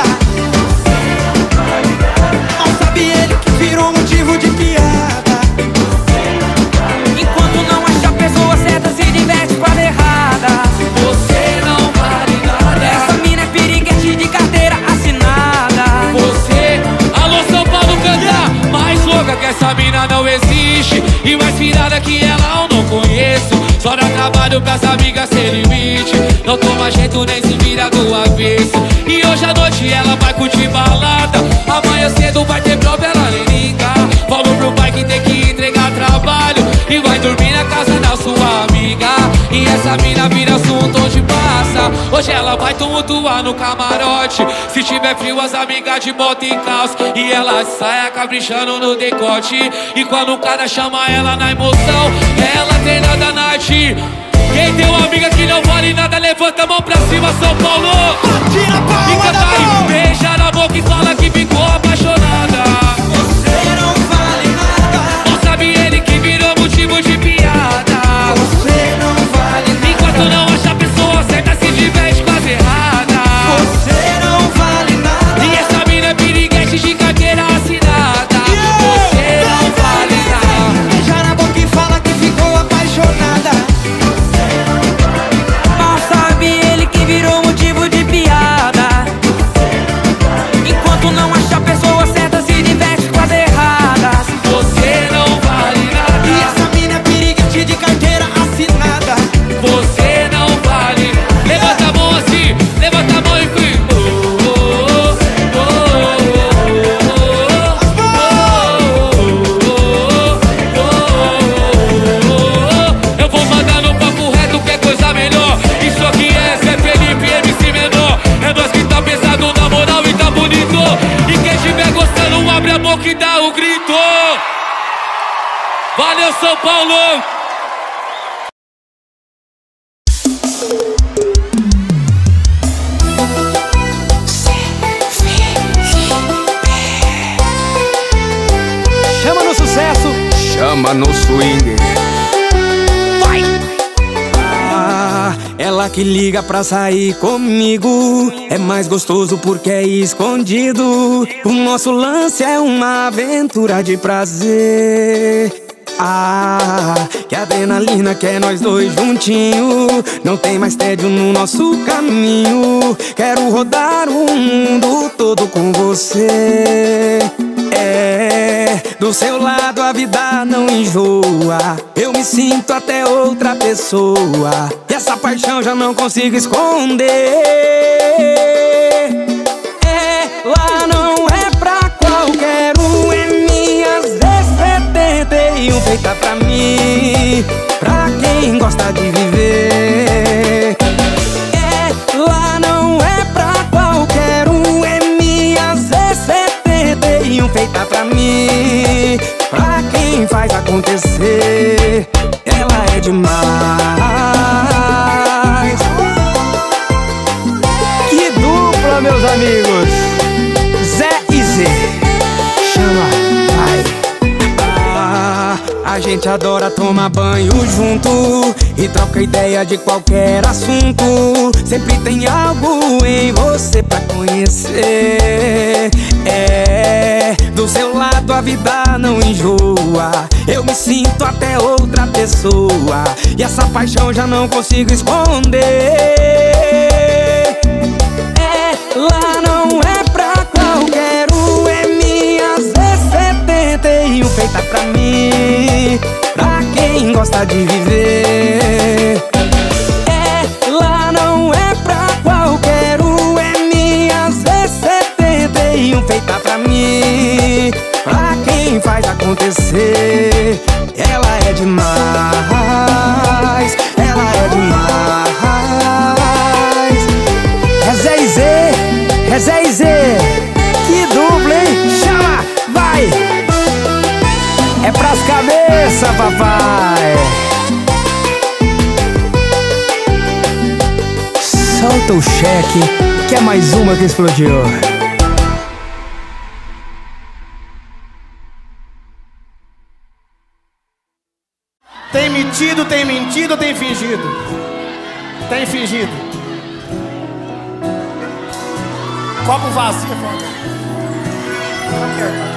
Não sabe ele que virou motivo de piada. Enquanto não acha a pessoa certa, se diverte com as erradas. Você não vale nada. Essa mina é piriguete de carteira assinada. Você, alô São Paulo, canta. Mais louca que essa mina não existe, e mais virada que ela eu não conheço. Só dá trabalho pras amigas sem limite, não toma jeito nem se vira do avesso. E hoje à noite ela vai curtir balada, amanhã cedo vai ter prova, ela nem liga. Falou pro pai que tem que entregar trabalho e vai dormir na casa da sua amiga. E essa mina vira assunto onde passa, hoje ela vai tumultuar no camarote. Se tiver frio as amigas de bota e calça, e ela saia caprichando no decote. E quando o cara chama ela na emoção, ela tem nada na arte. Quem tem uma amiga que não vale nada, levanta a mão pra cima, São Paulo. Tira a palma da mão. Beija na boca e fala que ficou apaixonada. Você não vale nada. Não sabe ele que virou motivo de piada. Você não vale nada. Enquanto não acha a pessoa certa, se diverte com as erradas. Você não vale nada. E essa mina é piriguete de carteira assinada. Você não vale nada. Beija na boca e fala que ficou apaixonada. Mal sabe ele que virou motivo de piada. Enquanto não acha a pessoa certa, se diverte com as erradas. Você não vale nada. E essa mina é piriguete de carteira assinada. Você não vale. Levanta a mão assim, levanta a mão e fui. Eu vou mandar no papo reto que é coisa melhor. Isso aqui é Zé Felipe, MC Menor. É nós que tá pesado na moral e tá bonito. E quem estiver gostando, abre a boca e dá o grito. Valeu, São Paulo! Chama no sucesso. Chama no swing. Ela que liga pra sair comigo, é mais gostoso porque é escondido. O nosso lance é uma aventura de prazer. Que adrenalina que é nós dois juntinhos. Não tem mais tédio no nosso caminho. Quero rodar o mundo todo com você. Do seu lado a vida não enjoa. Eu me sinto até outra pessoa, e essa paixão já não consigo esconder. Ela não é pra qualquer um, é minha Z71, feita pra mim, pra quem gosta de viver. Ela não é pra qualquer um, é minha Z71, feita pra mim, pra quem faz acontecer. Ela é demais. Que dupla, meus amigos. Zé e Zé. Chama, vai. A gente gente adora tomar banho junto e troca ideia de qualquer assunto. Sempre tem algo em você pra conhecer. Do seu lado a vida não enjoa. Eu me sinto até outra pessoa e essa paixão já não consigo esconder. Lá não é pra qualquer um, é minha Z71 feita pra mim, pra quem gosta de viver. Lá não é pra qualquer um, é minha Z71 feita pra mim, pra quem faz acontecer. Ela é demais, ela é demais. É Zé e Zé, é Zé e Zé. Que dupla, hein? Chama, vai! É pras cabeças, papai. Solta o cheque, que é mais uma que explodiu. Tem mentido, tem mentido, tem fingido. Tem fingido. Copo vazio, foda. Não quero, cara.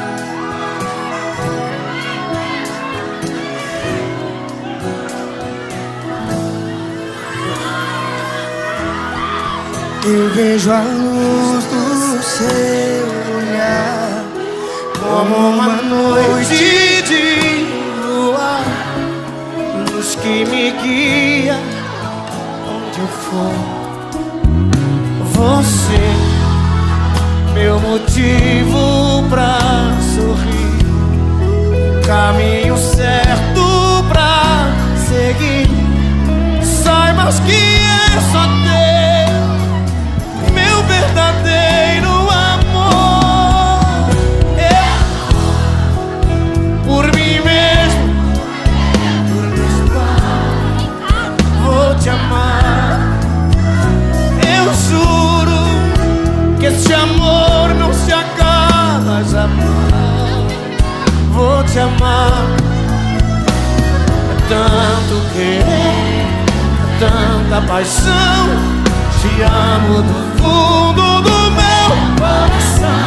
Eu vejo a luz do seu olhar Como uma noite de lua, luz que me guia onde eu for. Você, meu motivo pra sorrir, caminho certo pra seguir. Saibas que é só teu, meu verdadeiro amor. Eu, por mim mesmo, por meus pais, vou te amar. Eu juro que esse amor não se acaba jamais. Vou te amar. É tanto querer, é tanta paixão. Te amo do fundo do meu coração.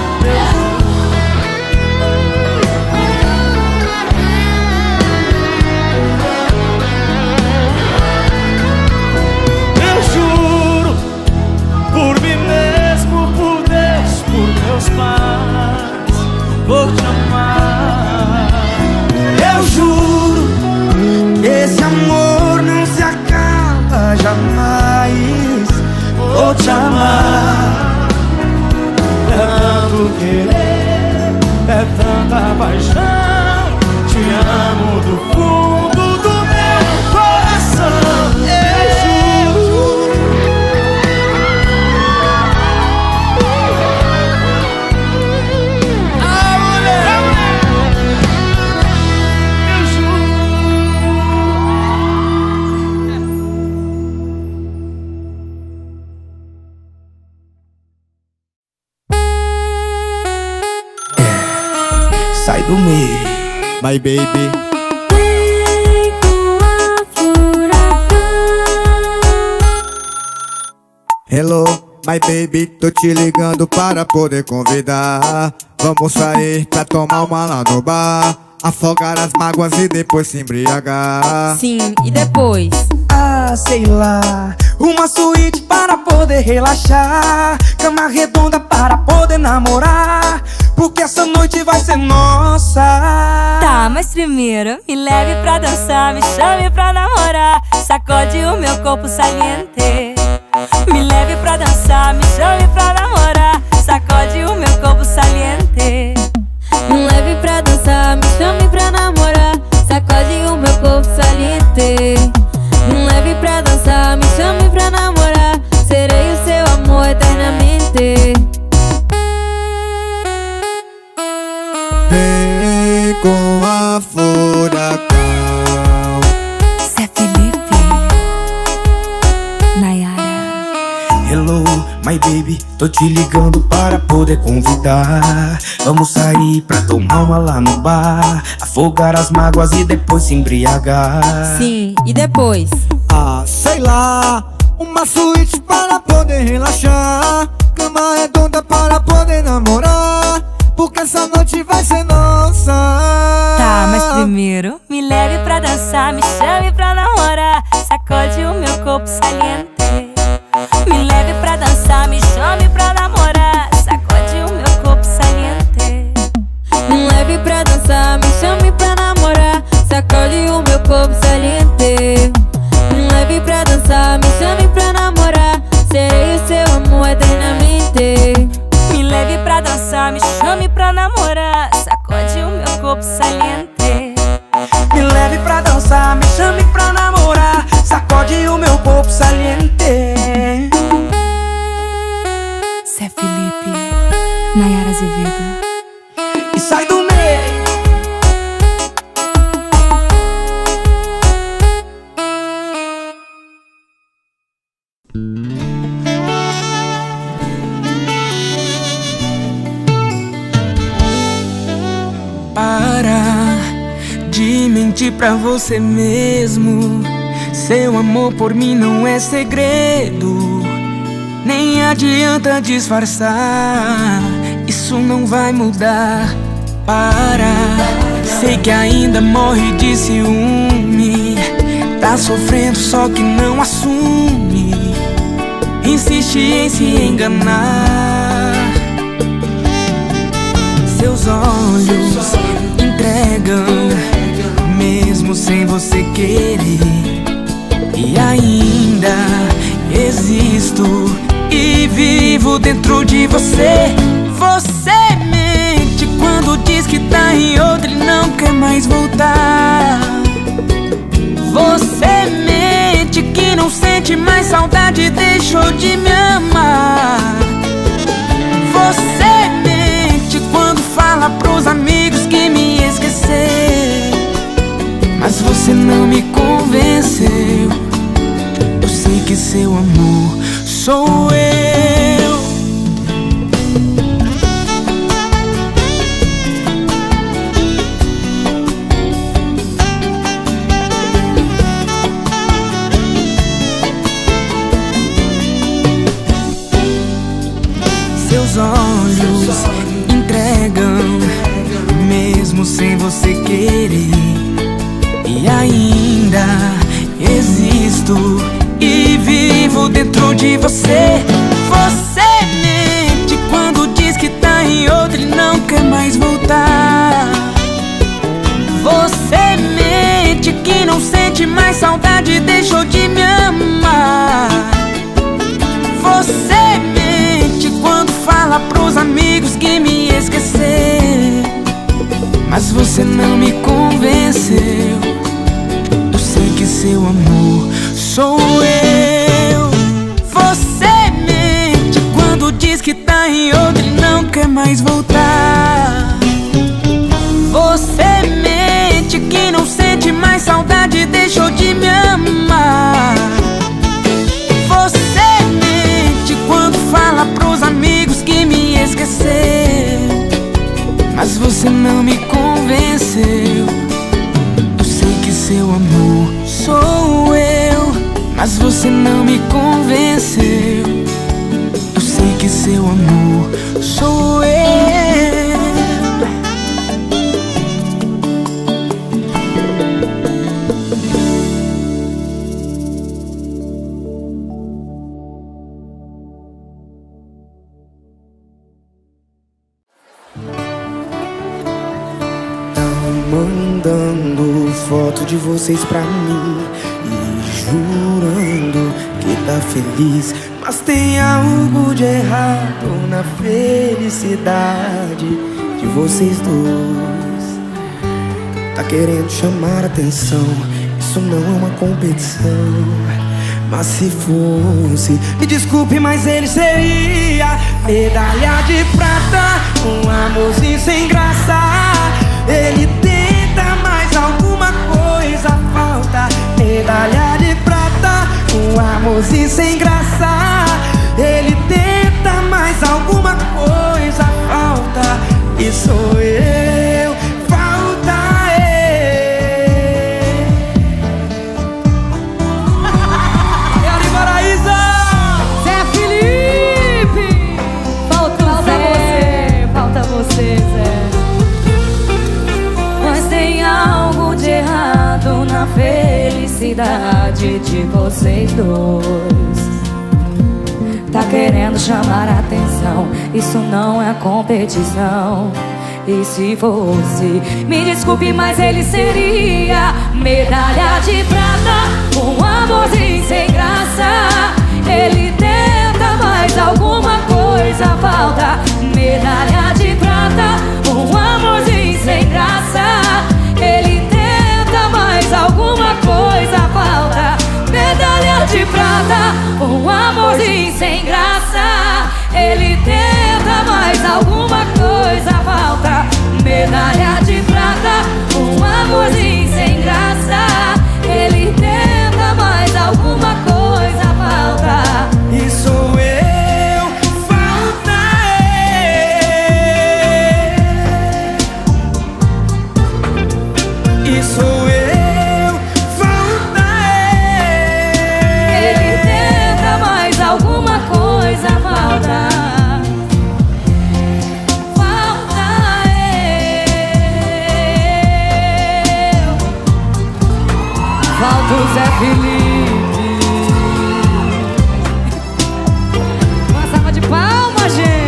Eu juro, por mim mesmo, por Deus, por meus pais, vou te amar. Eu juro que esse amor não se acaba jamais. Vou te amar. É tanto querer, é tanta paixão. Te amo do fundo do meu coração. Eu juro. Ah, mulher, eu juro. Sai do meio, My baby. Vem com a furacão. Hello, my baby, tô te ligando para poder convidar. Vamos sair pra tomar uma lá no bar, afogar as mágoas e depois se embriagar. Sim, e depois? ah, sei lá, uma suíte para poder relaxar, cama redonda para poder namorar, porque essa noite vai ser nossa. Tá, mas primeiro me leve pra dançar, me chame pra namorar, sacode o meu corpo saliente. Me leve pra dançar, me chame pra namorar, sacode o meu corpo saliente. Me leve pra dançar, me chame pra namorar, sacode o meu corpo saliente. Me leve pra dançar, me chame pra namorar, serei o seu amor eternamente. Vem com a furacão. Zé Felipe, Nayara. Hello, my Ai baby, tô te ligando para poder convidar. Vamos sair pra tomar uma lá no bar, afogar as mágoas e depois se embriagar. Sim, e depois? Ah, sei lá, uma suíte para poder relaxar, cama redonda para poder namorar, porque essa noite vai ser nossa. Tá, mas primeiro me leve pra dançar, me chame pra namorar, sacode o meu corpo saliente. Me leve pra dançar, me chame pra namorar, sacode o meu corpo saliente. Me leve pra dançar, me chame pra namorar, sacode o meu corpo saliente. Me leve pra dançar, me chame pra namorar, serei o seu amor eternamente. Me leve pra dançar, me chame pra namorar, sacode o meu corpo saliente. Me leve pra dançar, me chame pra namorar, sacode o meu corpo saliente. Zé Felipe, Nayara Azevedo. E sai do meio. Para de mentir pra você mesmo. Seu amor por mim não é segredo, nem adianta disfarçar, isso não vai mudar. Para, sei que ainda morre de ciúme, tá sofrendo só que não assume, insiste em se enganar. Seus olhos entregam, mesmo sem você querer. E ainda existo e vivo dentro de você. Você mente quando diz que tá em outra e não quer mais voltar. Você mente que não sente mais saudade e deixou de me amar. Você mente quando fala pros amigos que me esqueceu, mas você não me convenceu. Eu sei que seu amor sou eu. Seus olhos entregam, mesmo sem você querer. E ainda existo e vivo dentro de você. Você mente quando diz que tá em outra e não quer mais voltar. Você mente que não sente mais saudade e deixou de me amar. Você mente quando fala pros amigos que me esqueceu, mas você não me convenceu. Eu sei que seu amor sou eu. Você mente quando diz que tá em outra e não quer mais voltar. Você mente que não sente mais saudade e deixou de me amar. Você mente quando fala pros amigos que me esqueceu, mas você não me convenceu. Eu sei que seu amor sou eu, mas você não me convenceu. Eu sei que seu amor sou eu. Mandando foto de vocês pra mim e jurando que tá feliz, mas tem algo de errado na felicidade de vocês dois. Tá querendo chamar atenção, isso não é uma competição. Mas se fosse, me desculpe, mas ele seria medalha de prata, um amorzinho sem graça. Ele tenta, mas alguma coisa falta. Medalha de prata, um amorzinho sem graça. Ele tenta, sou eu, falta ele. Eli Paraíso, Zé Felipe. Falta você, Zé. Mas tem algo de errado na felicidade de vocês dois. Tá querendo chamar a atenção, isso não é competição. E se fosse, me desculpe, mas ele seria medalha de prata, um amorzinho sem graça. Ele tenta, mas alguma coisa falta. Medalha de prata, um amorzinho sem graça. Ele tenta, mas alguma coisa falta. Medalha de prata, um amorzinho sem graça. Ele tenta, mas alguma coisa falta. Medalha de prata, um amorzinho sem graça. Ele tenta, mas alguma coisa falta. E sou eu, falta ele. E sou eu, falta ele. Ele tenta, mas alguma coisa falta. Falta eu. Falta o Zé Felipe. Uma salva de palmas, gente.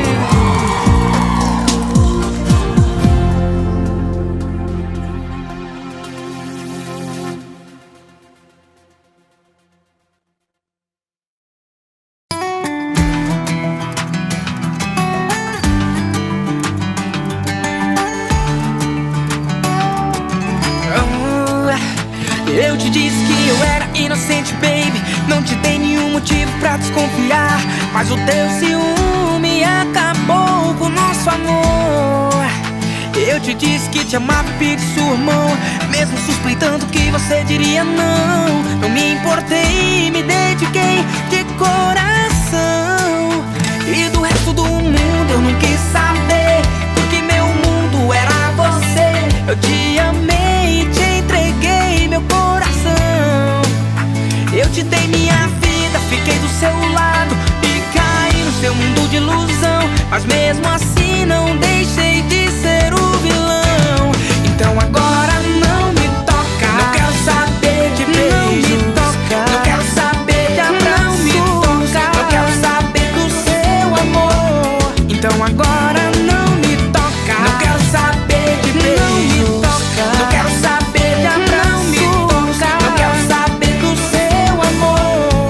Eu te disse que eu era inocente, baby. Não te dei nenhum motivo pra desconfiar, mas o teu ciúme acabou com o nosso amor. Eu te disse que te amava, pedi sua mão, mesmo suspeitando que você diria não. Não me importei, me dediquei de coração. E do resto do mundo eu não quis saber, porque meu mundo era você. Eu te amei e te entreguei meu coração. Eu te dei minha vida, fiquei do seu lado e caí no seu mundo de ilusão. Mas mesmo assim não deixei de ser o vilão. Então agora não me toca, não quero saber de beijos, não me toca, não quero saber de abraço, não me toca, não quero saber do seu amor. Então agora não me toca, não quero saber de beijos, não me toca, não quero saber de abraço, não me toca, não quero saber do seu amor.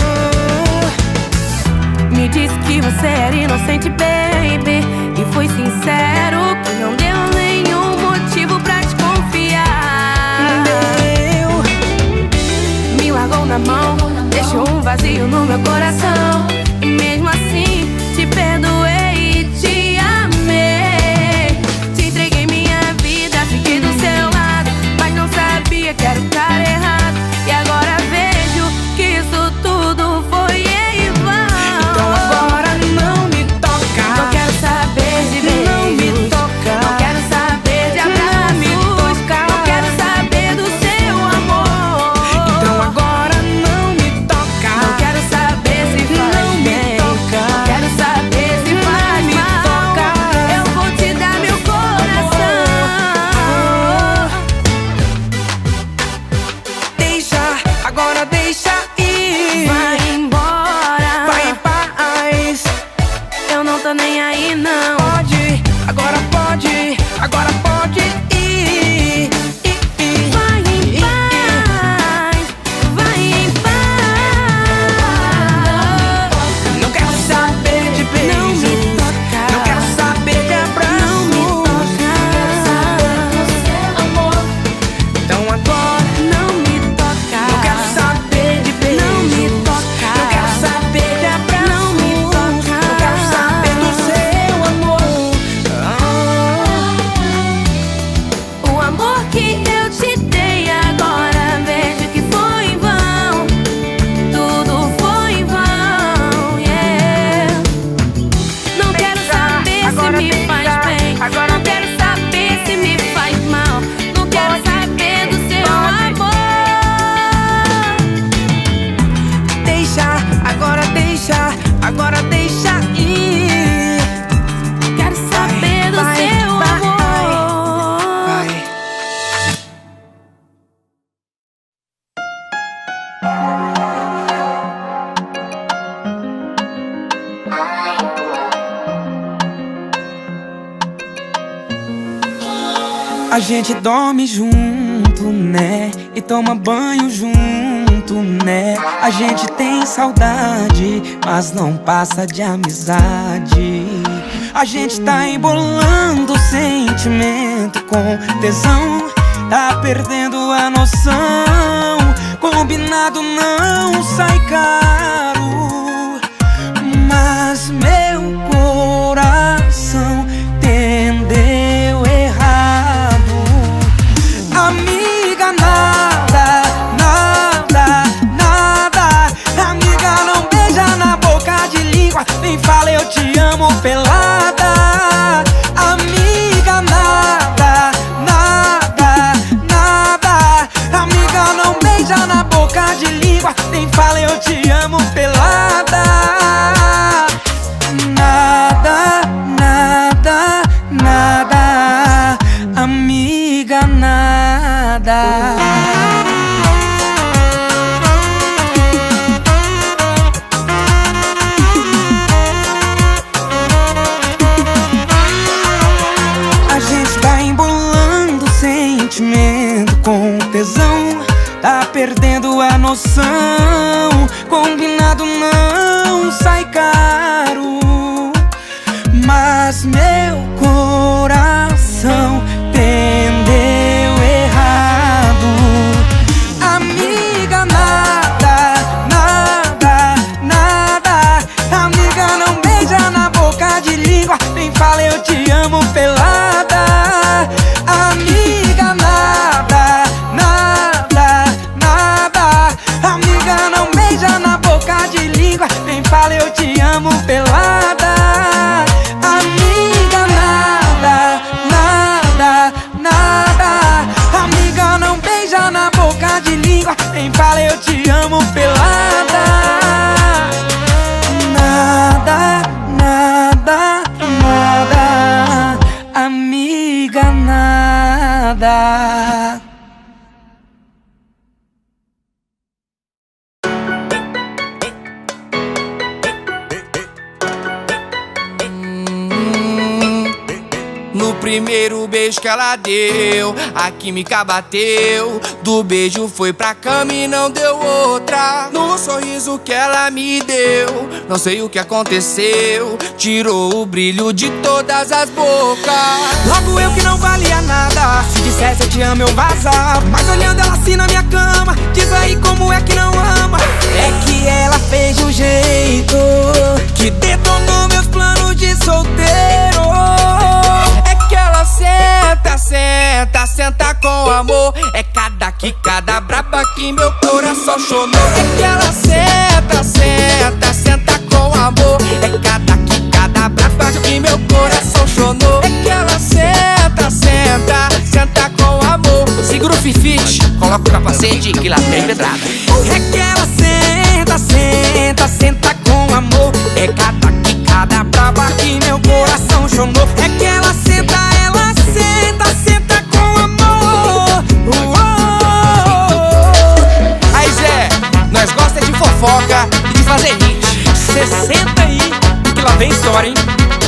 Me disse que você era inocente, baby, e fui sincero que não deu nenhum motivo pra desconfiar. Me largou na mão, deixou um vazio no meu coração. E mesmo assim te perdoei e te amei. Te entreguei minha vida, fiquei do seu lado, mas não sabia que era o cara errado. E agora vejo que isso tudo foi em vão. Então agora não me toca, Não quero saber de beijos, não me toca, não quero saber de abraços, não me toca, não quero saber do seu amor. Então agora não me toca, Não quero saber A gente dorme junto, né? E toma banho junto, né? A gente tem saudade, mas não passa de amizade. A gente tá embolando sentimento com tesão, tá perdendo a noção. Combinado não sai caro, mas meu coração entendeu errado. Amiga, nada, nada, nada. Amiga, não beija na boca de língua, nem fala eu te amo pelada. Amiga, nada, nada, nada. Amiga, não beija na boca de língua, nem fala eu te amo pelada. Nada, nada, nada. Amiga, nada. A gente tá embolando sentimento com tesão, tá perdendo a noção. Combinado não sai caro, mas meu coração entendeu errado. Amiga, nada, nada, nada. Amiga, não beija na boca de língua, nem fala eu te amo pelada. Amiga, nada, nada, nada. Amiga, não beija na boca de língua, nem fala eu te amo pelada. Amiga, nada, nada, nada. Amiga, não beija na boca de língua, nem fala eu te amo pelada. Nada, nada, nada. Amiga, nada. No primeiro beijo que ela deu, a química bateu. Do beijo foi pra cama e não deu outra. No sorriso que ela me deu, não sei o que aconteceu, tirou o brilho de todas as bocas. Logo eu que não valia nada, se dissesse eu te amo eu vazava. Mas olhando ela assim na minha cama, diz aí como é que não ama. É que ela fez de um jeito que detonou meus planos de solteiro. É que ela senta, senta, senta com amor. É cada quicada braba que meu coração chonou. É que ela senta, senta, senta com amor. É cada quicada braba que meu coração chonou. É que ela senta, senta, senta com amor. Segura o fifite, coloca o capacete que lá tem pedrada. É que ela senta, senta, senta com amor. É cada quicada braba que meu coração chonou. É que ela senta, senta com amor. Aí Zé, nós gosta de fofoca e de fazer hit. Cê senta aí que lá vem história, hein?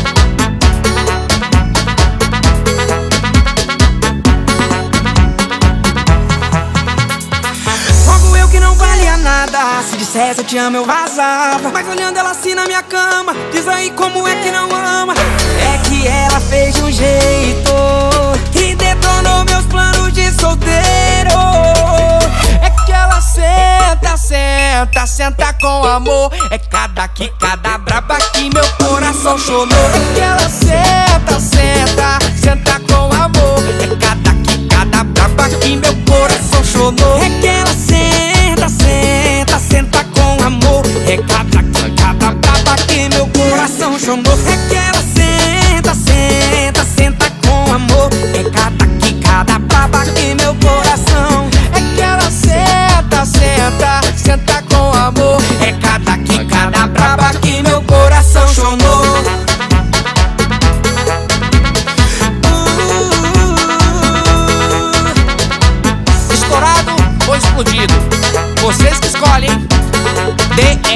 Logo eu que não valia nada, se dissesse eu te amo eu vazava. Mas olhando ela assim na minha cama, diz aí como é que não ama. É que ela fez de um jeito que detonou meus planos de solteiro. É que ela senta, senta, senta com amor. É cada quicada braba que meu coração chonou. É que ela senta, senta, senta com amor. É cada quicada braba que meu coração chonou. É que ela senta, senta, senta com amor. É cada quicada braba que meu coração chonou. É que ela senta, senta, senta com amor. É cada quicada braba que meu coração. É que ela senta, senta, senta com amor. É cada quicada braba que meu coração chonou. Estourado ou explodido? Vocês que escolhem.